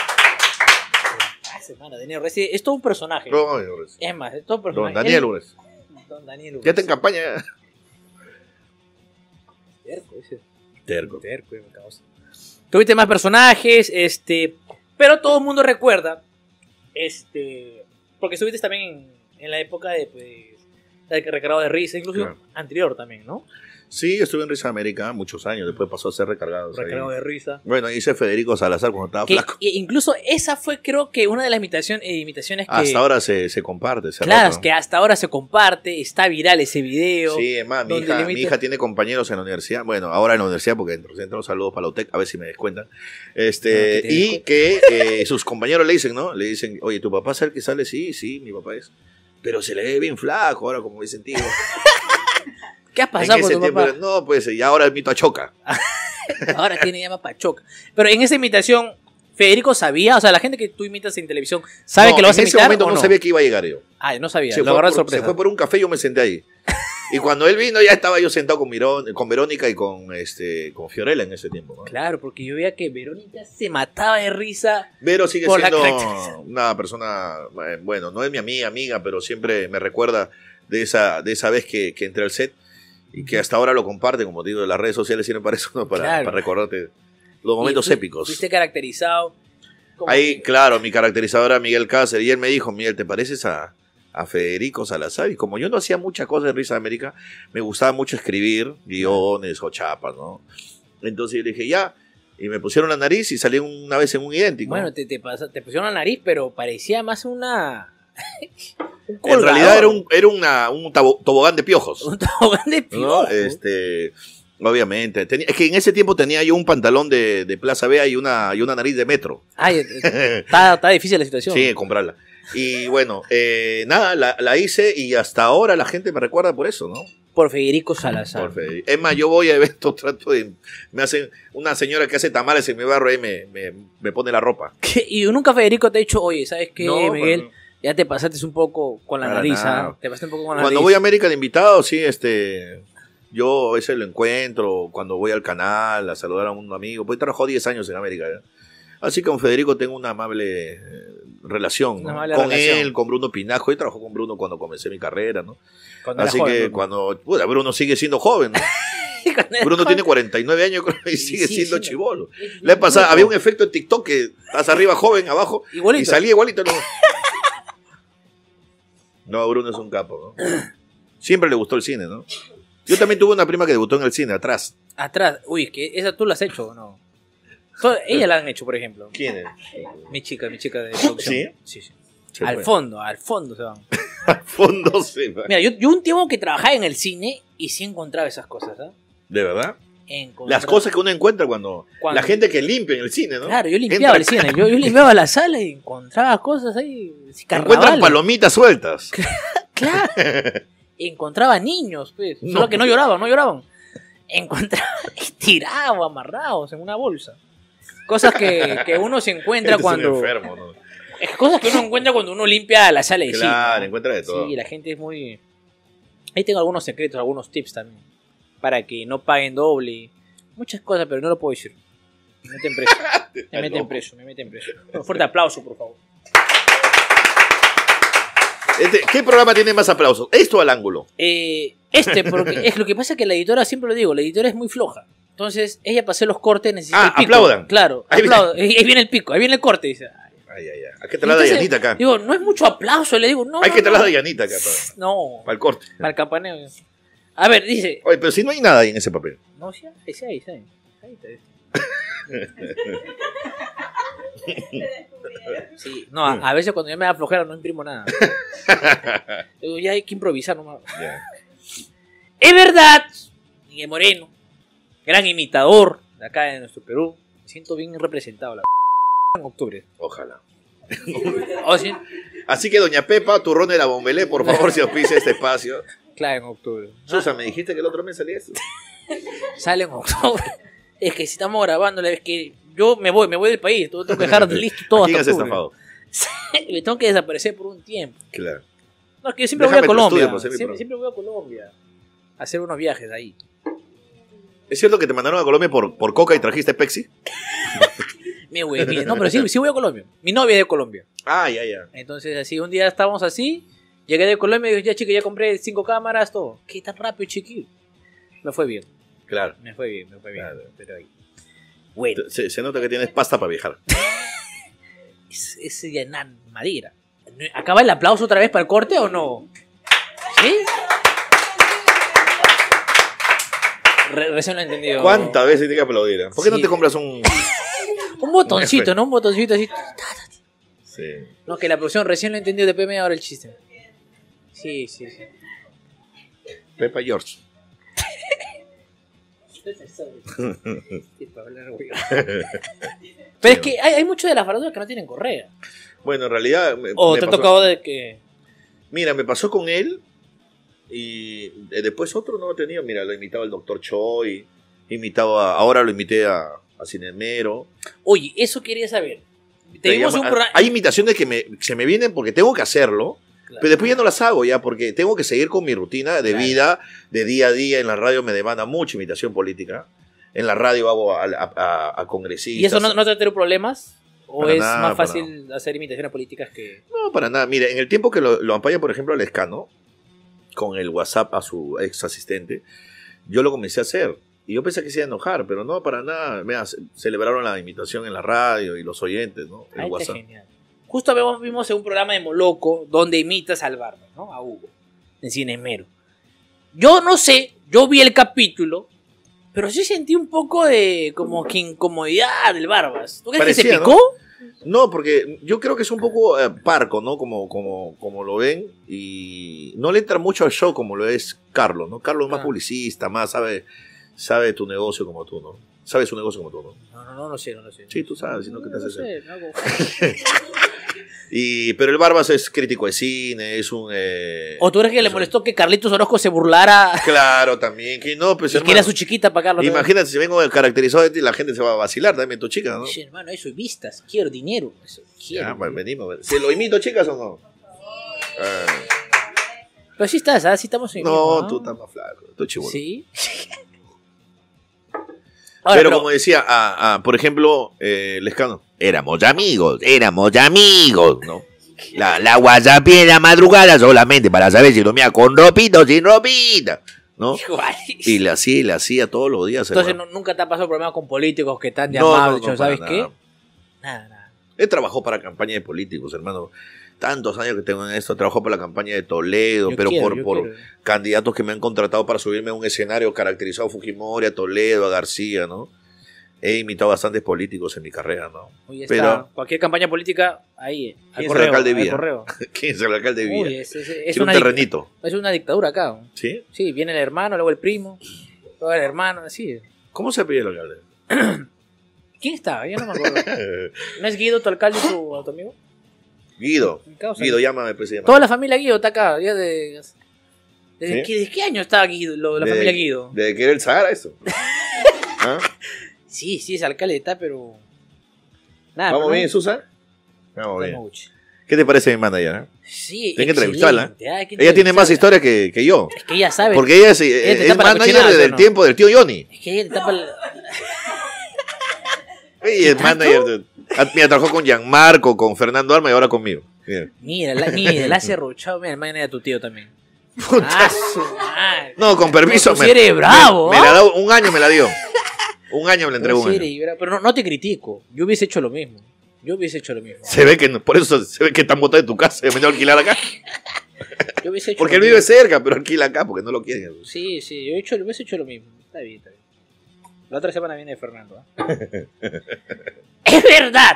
Semana, Daniel Urresti es todo un personaje. No, Daniel Urresti. Es más, es todo un personaje. Don Daniel Urresti. Don Daniel Urresti. Ya está en campaña. Terco, ese. Terco. Terco, me causa. Tuviste más personajes, pero todo el mundo recuerda, porque estuviste también en la época de, pues, de Recargado de Risa, incluso Claro. anterior también, ¿no? Sí, estuve en Risa América muchos años, después pasó a ser recargado. Recargado de Risa. Bueno, hice Federico Salazar cuando estaba Que, flaco. incluso esa fue, creo que, una de las imitaciones que... Hasta ahora se comparte. ese Claro, rato, es ¿no? que hasta ahora se comparte, está viral ese video. Sí, es más, mi donde le mi imita- hija tiene compañeros en la universidad. Bueno, ahora en la universidad, porque entro saludos para la UTEC, a ver si me descuentan. que te Y que sus compañeros le dicen, ¿no? Le dicen, oye, ¿tu papá es el que sale? Sí, sí, mi papá es. Pero se le ve bien flaco ahora, como dicen, tío. ¿Qué has En pasado con ese tu tiempo, papá? no, pues ya ahora es mito a Choca. Ahora tiene llama Pachoca. Pero en esa imitación, Federico sabía, o sea, la gente que tú imitas en televisión, ¿sabe No, que lo vas a en ese imitar momento o no no? sabía que iba a llegar yo. Ah, no sabía, Se lo fue, agarró de se sorpresa. fue por un café y yo me senté ahí. Y cuando él vino, ya estaba yo sentado con Verónica y con Fiorella en ese tiempo, ¿no? Claro, porque yo veía que Verónica se mataba de risa. Vero sigue Por la siendo caracterización. una persona, bueno, no es mi amiga, pero siempre me recuerda de esa vez que entré al set y que hasta ahora lo comparte, como te digo, las redes sociales sirven para eso, ¿no? Para Claro. recordarte los momentos Y épicos. Fuiste caracterizado. como Ahí, que- claro, mi caracterizador era Miguel Cáceres y él me dijo, Miguel, ¿te pareces a Federico Salazar? Y como yo no hacía muchas cosas en Risa de América, me gustaba mucho escribir guiones o chapas, ¿no? Entonces yo le dije, ya, y me pusieron la nariz y salí una vez en un idéntico. Bueno, te pusieron la nariz, pero parecía más una... un En colgador. realidad era un tobogán de piojos. Un tobogán de ¿no? piojo. Obviamente. Es que en ese tiempo tenía yo un pantalón de Plaza Vea y una nariz de metro. Ay, está difícil la situación. Sí, comprarla. Y bueno, nada, la hice y hasta ahora la gente me recuerda por eso, ¿no? Por Federico Salazar. Por Federico. Es más, yo voy a eventos, trato de... Me hacen una señora que hace tamales en mi barrio y me pone la ropa. ¿Qué? Y nunca Federico te ha dicho, oye, ¿sabes qué, No, Miguel? bueno. Ya te pasaste un poco con la Para nariz, nada. ¿ah? Te pasaste un poco con la Cuando nariz. voy a América de invitado, sí, yo a veces lo encuentro, cuando voy al canal a saludar a un amigo, pues trabajó 10 años en América, ¿ya? Así que con Federico tengo una amable relación, ¿no? Una amable Con relación. él, con Bruno Pinajo, yo trabajó con Bruno cuando comencé mi carrera, ¿no? Cuando era Así joven, que Bruno. cuando, puta, Bruno sigue siendo joven, ¿no? Cuando era Bruno joven. tiene 49 años creo, y sigue sigue siendo siendo- chibolo. Es La vez pasada loco. había un efecto en TikTok que hasta arriba joven, abajo, Igualito. y salía igualito, ¿no? No, Bruno es un capo, ¿no? Siempre le gustó el cine, ¿no? Yo también tuve una prima que debutó en el cine, atrás. Atrás. Uy, que esa tú la has hecho, ¿o no? Ella la han hecho, por ejemplo. ¿Quién es? Mi chica de producción. ¿Sí? Sí. Se Al fue. fondo se van. Al fondo se va. Mira, yo un tiempo que trabajaba en el cine y sí encontraba esas cosas, ¿ah? ¿De verdad? Encontraba- Las cosas que uno encuentra cuando... Cuando- La gente que limpia en el cine, ¿no? Claro, yo limpiaba el Entra- cine. Yo limpiaba la sala y encontraba cosas ahí. Encuentran Carnavales. palomitas sueltas. Claro. Encontraba niños, pues. No. Solo que no lloraban. Encontraba tirados, amarrados en una bolsa. Cosas que uno se encuentra Eres un cuando. enfermo, ¿no? Cosas que uno encuentra cuando uno limpia la sala de cine. Claro, ¿no? encuentra de todo. Sí, la gente es muy. Ahí tengo algunos secretos, algunos tips también. Para que no paguen doble. Muchas cosas, pero no lo puedo decir. Me meten preso. Me meten preso. Un fuerte aplauso, por favor. ¿Qué programa tiene más aplausos? ¿Esto o al ángulo? Porque es lo que pasa que la editora, siempre lo digo, la editora es muy floja. Entonces, ella para hacer los cortes necesita Ah, el pico. aplaudan. Claro, Ahí aplaudan. Ahí viene el pico, ahí viene el corte. Dice, ay, Ay, ay, ay. Hay que traer a Dayanita acá. Digo, no es mucho aplauso, le digo, no. Hay que traer a no. Dayanita acá No, para el corte. para el campaneo. A ver, dice. Oye, pero si no hay nada ahí en ese papel. No, sí hay, sí hay. Ahí está. Sí, no, a veces cuando ya me da flojera no imprimo nada. Digo, ya hay que improvisar nomás. Ya. Es verdad, Miguel Moreno, gran imitador de acá de nuestro Perú. Me siento bien representado la en octubre. Ojalá. ¿Oh, sí? Así que, doña Pepa, turrón de la Bombelé, por favor, si auspicia este espacio. Claro, en octubre. Susan, me dijiste que el otro mes salía eso. Sale en octubre. Es que si estamos grabando, es que yo me voy del país. Tengo que dejar listo todo ¿Quién hasta has octubre. estafado? Me tengo que desaparecer por un tiempo. Claro. No, es que yo siempre Déjame voy a tu Colombia. estudio, pues, Siempre voy a Colombia. A hacer unos viajes ahí. ¿Es cierto que te mandaron a Colombia por coca y trajiste Pepsi? No, pero sí voy a Colombia. Mi novia es de Colombia. Ah, ya, ya. Entonces, así, un día estábamos así. Llegué de Colombia y dije, ya, chica, ya compré 5 cámaras, todo. ¿Qué tan rápido, chiquillo? Me fue bien. Claro. Me fue bien. Claro. Pero ahí. Bueno, Se nota que tienes pasta para viajar. ese ya es madera. ¿Acaba el aplauso otra vez para el corte o no? ¿Sí? Recién lo he entendido. ¿Cuántas veces tienes que aplaudir? ¿Por qué no Sí. te compras un...? Un botoncito, ¿no? Un botoncito así. Sí. No, que la producción recién lo he entendido de PM ahora el chiste. Sí. Pepa George. Pero es que hay muchos de las farándulas que no tienen correa. Bueno, en realidad... O me te ha pasó- tocado de que... Mira, me pasó con él y después otro no lo tenía. Mira, lo imitaba el Dr. Choi, ahora lo imité a Cinemero. Oye, eso quería saber. Tenemos un programa... Hay imitaciones que se me vienen porque tengo que hacerlo, Claro. pero después ya no las hago ya porque tengo que seguir con mi rutina de Claro. vida, de día a día. En la radio me demanda mucha imitación política. En la radio hago a congresistas. ¿Y eso no te trae problemas? ¿O Para es nada, más para fácil hacer imitaciones políticas que...? No, para nada. Mire, en el tiempo que lo ampaña, por ejemplo, al Escano, con el WhatsApp a su ex asistente, yo lo comencé a hacer. Y yo pensé que se iba a enojar, pero no, para nada. Mira, celebraron la imitación en la radio y los oyentes, ¿no? El Ay, qué WhatsApp. genial. Justo vimos en un programa de Moloco donde imitas al Barba, ¿no? A Hugo, en Cinemero. Yo no sé, yo vi el capítulo, pero sí sentí un poco de como que incomodidad del Barbas. ¿Tú crees que se Parecía, picó? No, porque yo creo que es un poco parco, ¿no? Como lo ven. Y no le entra mucho al show como lo es Carlos, ¿no? Carlos es más Ah. publicista, más sabe tu negocio como tú, ¿no? Sabe su negocio como tú, ¿no? No sé. Sí, tú sabes, sino que te No haces. sé, no hago- Pero el Barbas es crítico de cine, es un... ¿O tú crees que le molestó que Carlitos Orozco se burlara Claro, también, que no, pues y que hermano, era su chiquita para Carlos? imagínate si vengo caracterizado de ti, la gente se va a vacilar, dame tu chica, ¿no? Sí, hermano, eso, vistas, quiero dinero. Eso, quiero. Ya, pues venimos. ¿Se lo imito, chicas, o no? Ah, Pero sí estás, ¿ah? Sí estamos en no, mismo, tú estás más flaco, tú chihuahua. Sí. Ahora, pero como decía, por ejemplo, Lescano, éramos amigos, ¿no? La WhatsApp en la madrugada solamente para saber si dormía con ropita o sin ropita, ¿no? igual. Y le hacía todos los días. Entonces hermano. nunca te ha pasado problemas con políticos que están No, llamados, no, ¿sabes para qué? nada. Nada. He trabajado para campaña de políticos, hermano. Tantos años que tengo en esto. Trabajo para la campaña de Toledo, Yo pero quiero, yo por quiero. candidatos que me han contratado para subirme a un escenario caracterizado a Fujimori, a Toledo, a García, ¿no? He imitado a bastantes políticos en mi carrera, ¿no? Oye, está, Pero- cualquier campaña política, ahí, al ¿Quién es el correo. alcalde de al Villa? correo. ¿Quién es el alcalde de Villa? Uy, es Quiero un una terrenito, es una dictadura acá. ¿sí? Sí, viene el hermano, luego el primo, luego el hermano, así. ¿Cómo se pide el alcalde? ¿Quién estaba? Yo no me acuerdo. ¿No es Guido, tu alcalde, tu amigo? Guido. Mi causa. Guido, llámame, pues se llama. Toda la familia Guido está acá. Ya ¿Desde ¿Sí? ¿desde qué año estaba Guido, la familia Guido? De que era el Sahara, eso. ¿Ah? Sí, es alcalde está, pero... Nada, ¿Vamos pero bien, no- Susan? Vamos no bien. mucho. ¿Qué te parece mi manager? Sí, Tienes que excelente. entrevistarla. Hay que Ella tiene más entrevistarla. historia que yo. Es que ella sabe. Porque ella te es tapa la manager cochinada, desde el ¿no? tiempo del tío Johnny. Es que ella te tapa Ella es tanto? manager. Mira, trabajó con Gianmarco, con Fernando Alma y ahora conmigo. Mira. Mira, la hace rochado. Mira, el mañana de tu tío también. Ah, su madre. No, con permiso. Tú sí eres bravo, me ¿ah? la da un año me la dio. Un año me la entregó. Pero, sí, pero no te critico. Yo hubiese hecho lo mismo. Yo hubiese hecho lo mismo. Se ve que, por eso se ve que están botados de tu casa y han venido a alquilar acá. Yo hubiese hecho Porque él lo vive mismo. cerca, pero alquila acá porque no lo quieren. Sí, yo hubiese hecho lo mismo. Está bien, está bien. La otra semana viene Fernando. Es verdad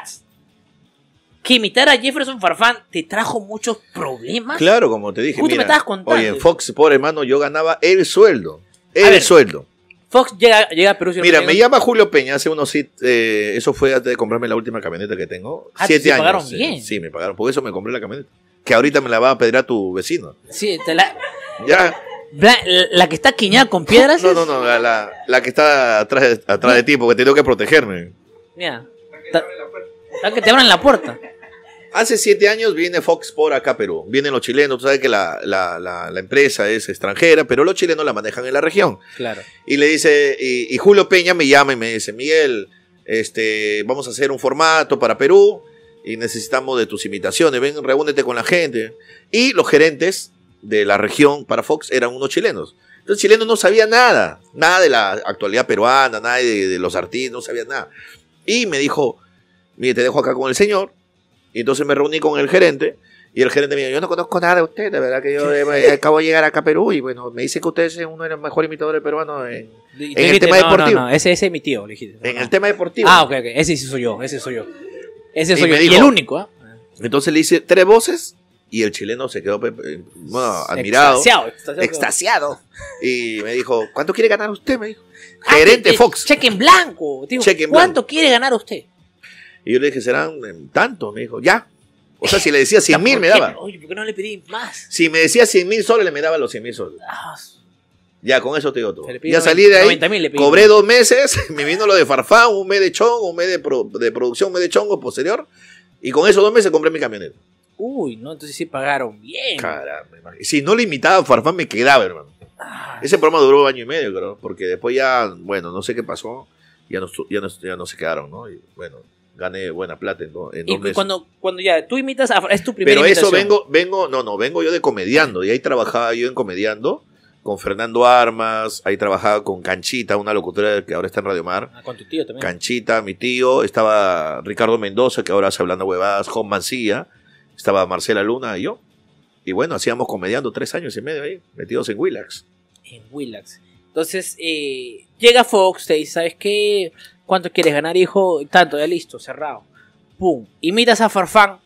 que imitar a Jefferson Farfán te trajo muchos problemas. Claro, como te dije. Justo me estabas contando. Oye, en Fox, pobre hermano, yo ganaba el sueldo. A ver. Sueldo. Fox llega a Perú. si no Mira, me me equivoco. llama Julio Peña hace unos... eso fue antes de comprarme la última camioneta que tengo. Ah, 7 ¿te años. pagaron bien? Sí, me pagaron. Por eso me compré la camioneta. Que ahorita me la va a pedir a tu vecino. Sí, Ya. la que está quiñada con piedras. No, la que está atrás de ti, porque tengo que protegerme. Mira, que te abran la puerta. Hace 7 años viene Fox por acá a Perú. Vienen los chilenos, tú sabes que la empresa es extranjera, pero los chilenos la manejan en la región. Claro. Y le dice, y Julio Peña me llama y me dice, Miguel, vamos a hacer un formato para Perú y necesitamos de tus imitaciones, ven, reúnete con la gente. Y los gerentes de la región para Fox eran unos chilenos. Entonces el chileno no sabía nada de la actualidad peruana, nada de los artistas, no sabía nada. Y me dijo, mire, te dejo acá con el señor. Y entonces me reuní con el gerente. Y el gerente me dijo, yo no conozco nada de usted, de verdad que yo acabo de llegar acá a Perú. Y bueno, me dice que usted es uno de los mejores imitadores peruanos en el tema deportivo. No, ese es mi tío, le dijiste. En el tema deportivo. Ah, ok, ese sí soy yo. Ese soy yo. me Y dijo- el único, ¿ah? Entonces le hice 3 voces. Y el chileno se quedó admirado. Extasiado. Y me dijo, ¿cuánto quiere ganar usted? Me dijo. Gerente Fox. Cheque en blanco. Digo, Cheque en ¿cuánto quiere ganar usted? Y yo le dije, serán tanto. Me dijo, ya. O sea, si le decía 100.000 me daba. Oye, ¿por qué no le pedí más? Si me decía 100.000 soles, me daba los 100.000 soles. Ah, Ya, con eso te digo todo. Se le pidió Ya salí de ahí, 90.000 le pedí. cobré 2 meses, me vino lo de Farfán, un mes de chongo, un mes de producción, un mes de chongo posterior. Y con esos 2 meses compré mi camioneta. uy, no, entonces sí pagaron bien. Caramba, hermano. Y si no le imitaba a Farfán, me quedaba, hermano. Ah, Ese programa duró 1 año y medio, creo. Porque después ya, bueno, no sé qué pasó. Ya no se quedaron, ¿no? Y bueno, gané buena plata en 2 y meses. cuando ya tú imitas, es tu primera Pero eso imitación. vengo yo de comediando. Y ahí trabajaba yo en comediando con Fernando Armas. Ahí trabajaba con Canchita, una locutora que ahora está en Radio Mar. Ah, con tu tío también. Canchita, mi tío. Estaba Ricardo Mendoza, que ahora hace Hablando Huevadas. Juan Mancilla. Estaba Marcela Luna y yo. Y bueno, hacíamos comediando 3 años y medio ahí, metidos en Willax. En Willax. Entonces, llega Fox, te dice, ¿sabes qué? ¿Cuánto quieres ganar, hijo? Tanto, ya listo, cerrado. Pum. Imitas a Farfán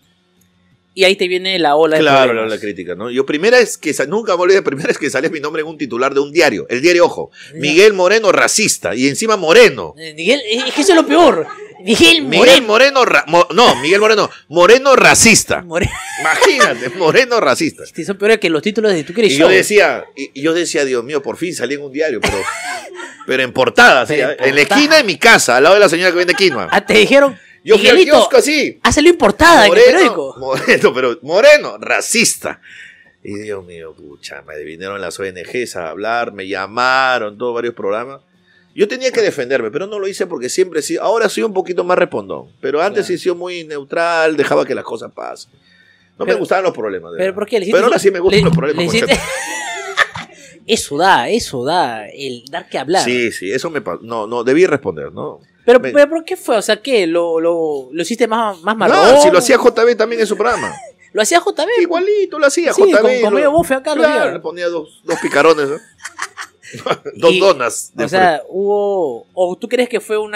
y ahí te viene la ola de Claro, problemas. la crítica, ¿no? Yo primera es que, nunca me olvidé, primera es que salía mi nombre en un titular de un diario. El diario Ojo. Ya. Miguel Moreno racista. Y encima Moreno. Miguel, es que eso es lo peor. Miguel Miguel Moreno. Moreno, Miguel Moreno. Moreno racista. Moreno. Imagínate, Moreno racista. Son peores que los títulos de Tu quieres Y show. yo decía, Dios mío, por fin salí en un diario, pero en portada, así, Pero en en la portada. esquina de mi casa, al lado de la señora que vende quinoa. Ah, te dijeron, Yo fui al Miguelito, kiosco así. hazlo en portada en el periódico. Moreno, racista. Y Dios mío, pucha, me vinieron las ONGs a hablar, me llamaron, todos varios programas. Yo tenía que defenderme, pero no lo hice porque siempre sí. Ahora soy un poquito más respondón, pero antes Claro. sí soy muy neutral, dejaba que las cosas pasen. No me Pero- gustaban los problemas. de ¿Pero verdad. por qué? ¿Le hiciste Pero ahora su- sí me gustan le- los problemas. le por hiciste- ejemplo. Eso da, el dar que hablar. Sí, eso me pasó. No, debí responder, ¿no? Pero, Me- ¿por qué fue? O sea, ¿qué? ¿Lo hiciste más marrón? No, si lo hacía JB también en su programa. Lo hacía JB. Igualito lo hacía Sí, JB. con medio bofe acá lo Claro, hacía. le ponía dos picarones, ¿no? Dos Y- donas. O sea, ¿o tú crees que fue un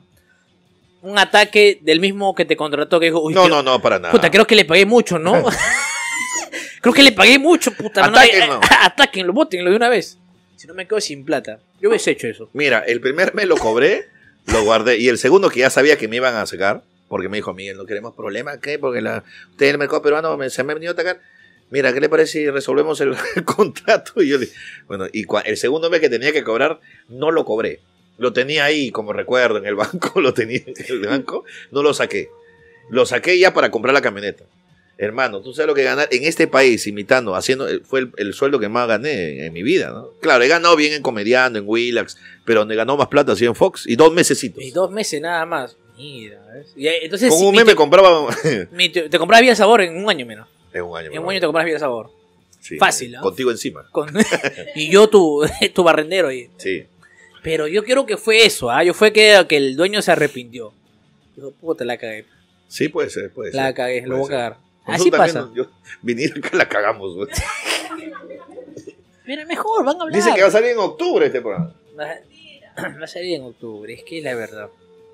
ataque del mismo que te contrató que dijo, uy, no, para nada. puta, creo que le pagué mucho, ¿no? Creo que le pagué mucho, puta. Atáquenlo. Atáquenlo, bótenlo de una vez. Si no me quedo sin plata. Yo hubiese hecho eso. Mira, el primer mes lo cobré, lo guardé. Y el segundo que ya sabía que me iban a sacar, porque me dijo, Miguel, no queremos problemas, ¿qué? Porque usted en el mercado peruano se me ha venido a atacar. Mira, ¿qué le parece si resolvemos el contrato? Y yo le bueno, el segundo mes que tenía que cobrar, no lo cobré. Lo tenía ahí como recuerdo en el banco, lo tenía en el banco, no lo saqué. Lo saqué ya para comprar la camioneta. Hermano, tú sabes lo que ganar en este país imitando, haciendo, fue el sueldo que más gané en mi vida, ¿no? Claro, he ganado bien en comediando, en Willax, pero donde ganó más plata ha sido en Fox, y 2 mesecitos. Y 2 meses nada más. Mira, ¿ves? Y entonces, Con sí, un mes me compraba te comprabas Vía Sabor en un año menos. en un año. En un año te compras Vía Sabor. Sí, fácil, ¿no? Contigo encima. Y yo tu barrendero ahí. Sí. Pero yo creo que fue eso, ¿ah? Yo fue que el dueño se arrepintió. Dijo, puta, la cagué. Sí, puede ser, puede ser. La cagué, lo voy a cagar. Así Nosotros pasa. también, vinir acá la cagamos, güey. Pero mejor, van a hablar. Dicen que va a salir en octubre este programa. Va a salir en octubre, es que es la verdad.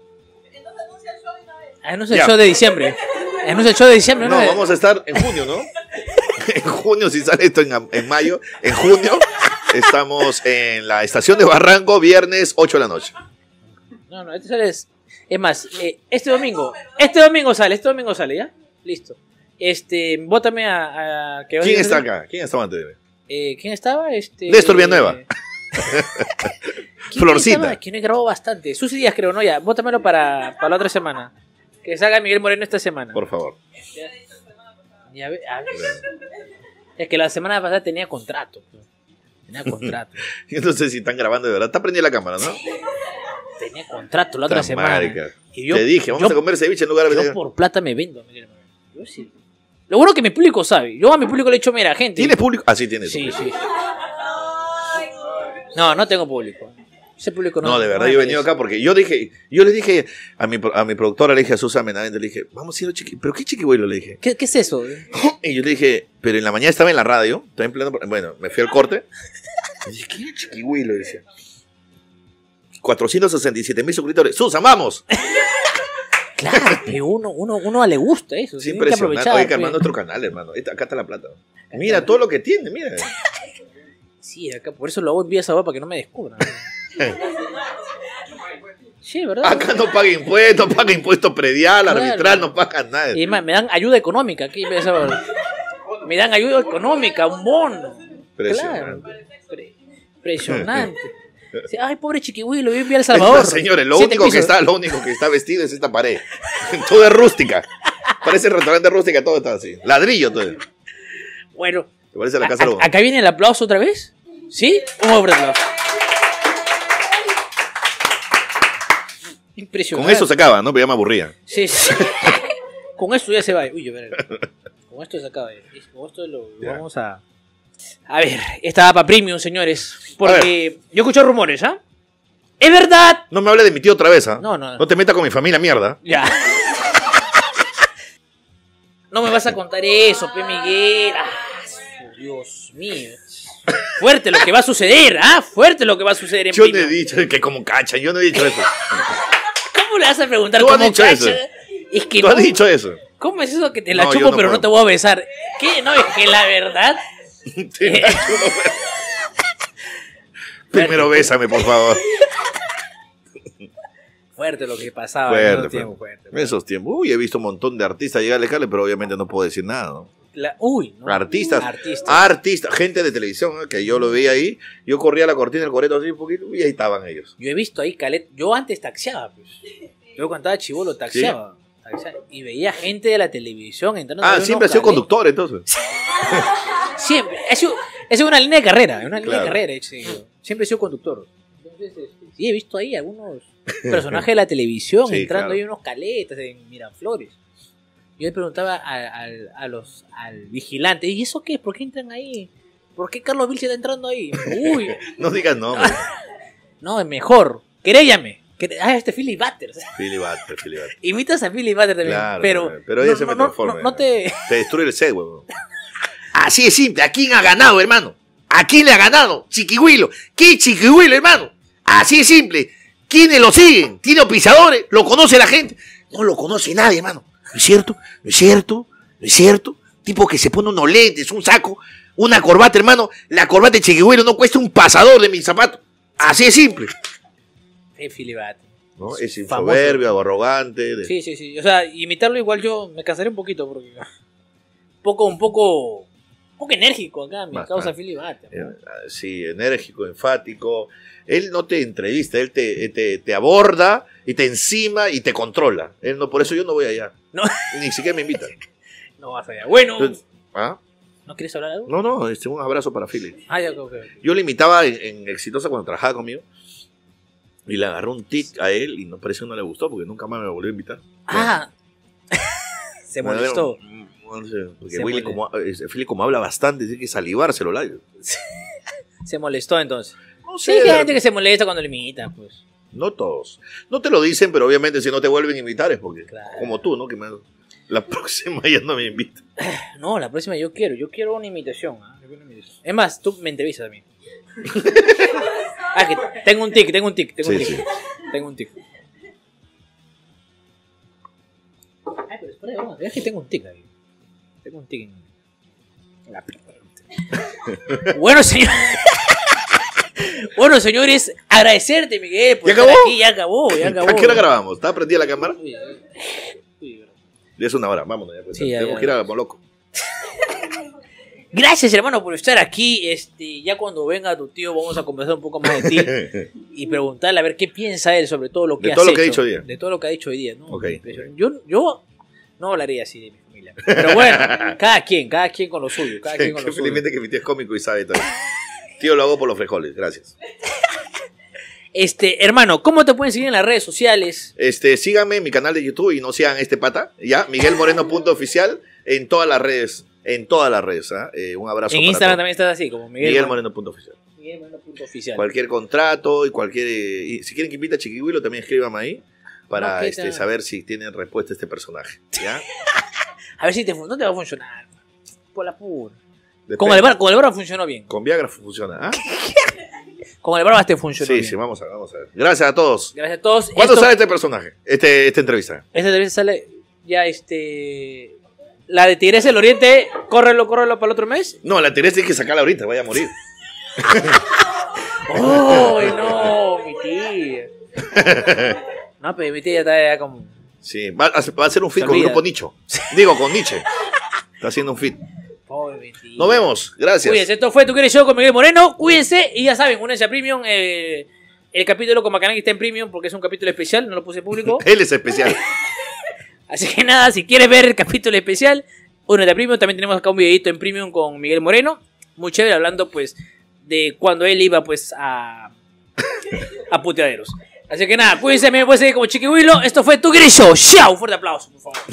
Anuncia Ya. el show de diciembre. Anuncia el show de diciembre, No, ¿no? vamos a estar en junio, ¿no? En junio, si sale esto en mayo, en junio estamos en la estación de Barranco, viernes 8 de la noche. No, este sale. Es más, este domingo sale, ¿ya? Listo. Bótame a que ¿Quién está acá? ¿Quién estaba antes de mí? ¿Quién estaba? Néstor Villanueva. ¿Quién Florcita. estaba? ¿Quién he grabado bastante? Susy Díaz, creo, ¿no? Ya, bótamelo para la otra semana. Que salga Miguel Moreno esta semana. Por favor. Y a ver. Es que la semana pasada tenía contrato. Pues. Tenía contrato. Yo no sé si están grabando de verdad. Está prendida la cámara, ¿no? Tenía contrato la otra Está semana. marica. Y yo, Te dije, vamos a comer ceviche en lugar de... Yo por plata me vendo. Miguel Moreno. Yo sí. Lo bueno que mi público sabe. Yo a mi público le he dicho, mira, gente. ¿Tienes público? Ah, sí, tienes. Sí, sí. No tengo público. Ese público no. No, de verdad, me yo he venido merece. acá porque yo le dije a mi productora, le dije a Susan Menavente, le dije, vamos a ir a Chiqui... ¿Pero qué chiquihuelo? Le dije. ¿Qué es eso? Y yo le dije, pero en la mañana estaba en la radio, estaba en pleno... Bueno, me fui al corte. Y dije, ¿qué es chiquihuelo? Decía. 467,000 suscriptores. Susan, vamos. Claro, que uno le gusta eso. Es Tiene que impresionante. aprovechar. Oye, pues. Carmando otro canal, hermano. Acá está la plata. Mira todo lo que tiene, mira. Sí, acá por eso lo hago en vía esa para que no me descubran. Sí, ¿verdad? Acá no paga impuestos predial, Claro. arbitral, no pagan nada. Y más, me dan ayuda económica aquí en vía esa Baba. Me dan ayuda económica, un bono. Impresionante. Claro. Impresionante. Sí, ay, pobre chiquihuilo, yo envié a El Salvador. Señores, lo 7 único que pisos. está vestido es esta pared. Todo es rústica. Parece restaurante rústica, todo está así. Ladrillo todo. Bueno, ¿Te parece la casa de los... acá viene el aplauso otra vez. ¿Sí? Un hombre aplauso. Impresionante. Con eso se acaba, ¿no? Pero ya me aburría. Sí, sí. Con esto ya se va. Uy, a ver. Con esto se acaba. Con esto lo Ya. vamos a. A ver, esta va para premium, señores. Porque yo escucho rumores, ¿ah? ¿Es verdad? No me hable de mi tío otra vez, ¿ah? No, no. No te metas con mi familia, mierda. Ya. No me vas a contar eso, P. Miguel. Dios mío. Fuerte lo que va a suceder, ¿ah? Fuerte lo que va a suceder en Yo no he premium. dicho que como cacha, yo no he dicho eso. ¿Cómo le vas a preguntar Tú has cómo dicho cacha? eso. Es que Tú has dicho eso. ¿Cómo es eso que te la No, yo chupo no pero puedo. no te voy a besar? ¿Qué? No, es que la verdad. Primero bésame, por favor. Fuerte lo que pasaba. Fuerte, en esos tiempos, fuerte. En esos tiempos. Uy, he visto un montón de artistas llegar a Lecale, pero obviamente no puedo decir nada, ¿no? Uy, no. Artistas, Artistas. gente de televisión, ¿no? Que yo lo veía ahí, yo corría la cortina del coreto así un poquito y ahí estaban ellos. Yo he visto ahí Calet. Yo antes taxiaba, pues. Yo cuando estaba chibolo taxiaba. Y veía gente de la televisión entrando. Ah, a ver siempre ha unos sido Calet. conductor, entonces. Siempre. Es una línea de carrera. Una línea Claro. de carrera. Siempre he sido conductor. Entonces, sí, he visto ahí algunos personajes de la televisión Sí, entrando claro. ahí unos caletas en Miraflores. Yo le preguntaba al vigilante, ¿y eso qué? ¿Por qué entran ahí? ¿Por qué Carlos Vilche está entrando ahí? Uy, No digas no, no, es mejor. Queréllame. Philly Butters. Philly Butter. Imitas a Philly Butters también. Claro, pero ella se me transforma. no te. Te destruye el set, huevón. Así es simple. ¿A quién ha ganado, hermano? ¿A quién le ha ganado? Chiquihuilo. ¿Qué Chiquihuilo, hermano? Así es simple. ¿Quiénes lo siguen? ¿Tiene pisadores? ¿Lo conoce la gente? No lo conoce nadie, hermano. ¿No es cierto? ¿No es cierto? ¿No es cierto? Tipo que se pone unos lentes, un saco, una corbata, hermano. La corbata de Chiquihuilo no cuesta un pasador de mis zapatos. Así es simple. Philly Butters. ¿No? Es Famoso. insoberbio, arrogante. Sí. O sea, imitarlo igual yo me cansaré un poquito porque. Un poco enérgico acá, mi Bastante. causa Philly Butters. Sí, enérgico, enfático. Él no te entrevista, él te aborda y te encima y te controla. Él no, por eso yo no voy allá. No. Ni siquiera me invitan. No vas allá. Bueno, Entonces, ¿ah? ¿no quieres hablar de algo? No, un abrazo para Philly. Ah, ya, ok. Yo le imitaba en Exitosa cuando trabajaba conmigo y le agarró un tic a él y no parece que no le gustó porque nunca más me volvió a invitar. Ah, se molestó. No sé, porque Se Philly como habla bastante, tiene que salivarse los labios. Se molestó entonces. No Sí, hay gente que se molesta cuando le imita, pues. No todos. No te lo dicen, pero obviamente si no te vuelven a invitar es porque, Claro. como tú, ¿no? La próxima ya no me invita. No, la próxima yo quiero una imitación. ¿Ah? Yo quiero una imitación. Es más, tú me entrevistas a mí. Que tengo un tic. Sí, sí. Tengo un tic. Ay, pero espera, vamos, es que tengo un tic ahí. Tengo un tic en la... Bueno, señor. Bueno, señores, agradecerte, Miguel, por ¿Ya estar acabó? aquí. Ya acabó. ¿A qué hora grabamos? ¿Está prendida la cámara? Uy, Ya es una hora, vámonos. Ya, pues, Sí, ya, tenemos ya. que ir a Moloco. Gracias, hermano, por estar aquí. Ya cuando venga tu tío vamos a conversar un poco más de ti y preguntarle a ver qué piensa él sobre todo lo que De has todo lo que ha hecho. dicho hoy día. De todo lo que ha dicho hoy día, ¿no? Ok. Yo no hablaría así de mi familia. Pero bueno, cada quien con lo suyo. Cada quien con lo suyo. Felizmente que mi tío es cómico y sabe todo. Tío, lo hago por los frijoles, gracias. Hermano, ¿cómo te pueden seguir en las redes sociales? Síganme en mi canal de YouTube y no sigan este pata, ¿ya? MiguelMoreno.oficial en todas las redes. ¿Ah? Un abrazo En para Instagram todos. también estás así, como Miguel. MiguelMoreno.oficial. Miguel Moreno.oficial. Cualquier contrato y y si quieren que invite a Chiquihuilo, también escríbame ahí para No, ¿qué tal? saber si tienen respuesta a este personaje, ¿ya? A ver si no te va a funcionar. Por la pura. Depende. Con el barba funcionó bien. Con Viagra funciona, ¿ah? Con el barba te funcionó Sí, bien. sí, vamos a ver. Gracias a todos. Gracias a todos. ¿Cuándo Esto- sale este personaje? Esta entrevista. Esta vez sale ya la de Tigres del Oriente, córrelo para el otro mes. No, la Teresa hay que sacarla ahorita, vaya a morir. ¡Oh, no, mi tía! No, pero mi tía ya está ya como... Sí, va a hacer un fit Se con el olvida. grupo Nicho. Digo, con Nietzsche. Está haciendo un fit. Pobre mi tía. Nos vemos. Gracias. Cuídense, esto fue Tu Quieres Show con Miguel Moreno. Cuídense y ya saben, únense a Premium. El capítulo con Macanaki está en Premium porque es un capítulo especial, no lo puse público. Él es especial. Así que nada, si quieres ver el capítulo especial, únete a Premium. También tenemos acá un videito en Premium con Miguel Moreno. Muy chévere, hablando pues de cuando él iba pues a puteaderos. Así que nada, cuídense, me pueden seguir como Chiquihuilo. Esto fue Tu Quieres Show. ¡Chao! Un fuerte aplauso, por favor.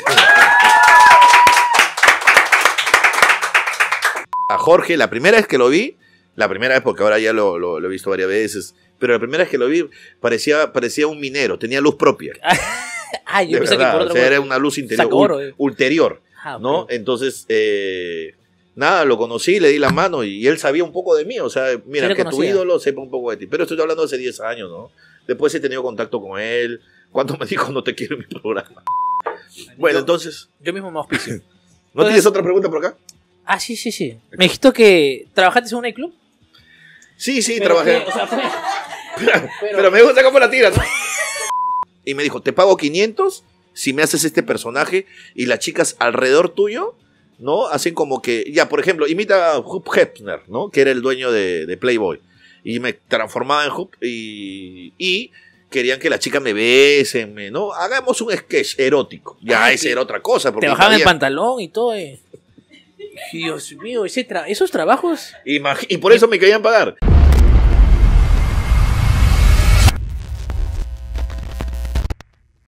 A Jorge, la primera vez que lo vi, la primera vez porque ahora ya lo he visto varias veces, pero la primera vez que lo vi parecía un minero, tenía luz propia. Ay, yo De pensé verdad, que por o otra sea, cosa. era una luz interior, Saco oro, ulterior, Ah, ok. ¿no? Entonces, nada, lo conocí, le di la mano y él sabía un poco de mí, o sea, mira, Sí le que tu conocía. ídolo sepa un poco de ti. Pero estoy hablando de hace 10 años, ¿no? Después he tenido contacto con él, cuando me dijo no te quiero en mi programa. Bueno, entonces, Yo mismo me auspicio. ¿no tienes otra pregunta por acá? Ah, sí. Me dijiste que trabajaste en un nightclub. Sí, Pero trabajé. fue- o sea, fue- Pero me gusta cómo la tiras. Y me dijo, te pago 500 si me haces este personaje y las chicas alrededor tuyo, ¿no? Hacen como que, ya, por ejemplo, imita a Hugh Hefner, ¿no? Que era el dueño de Playboy. Y me transformaba en Hugh y querían que las chicas me besen, ¿no? Hagamos un sketch erótico. Ya, Ay, esa que era otra cosa. Porque te bajaban el invadía- pantalón y todo. Dios mío, esos trabajos. Y por eso me querían pagar.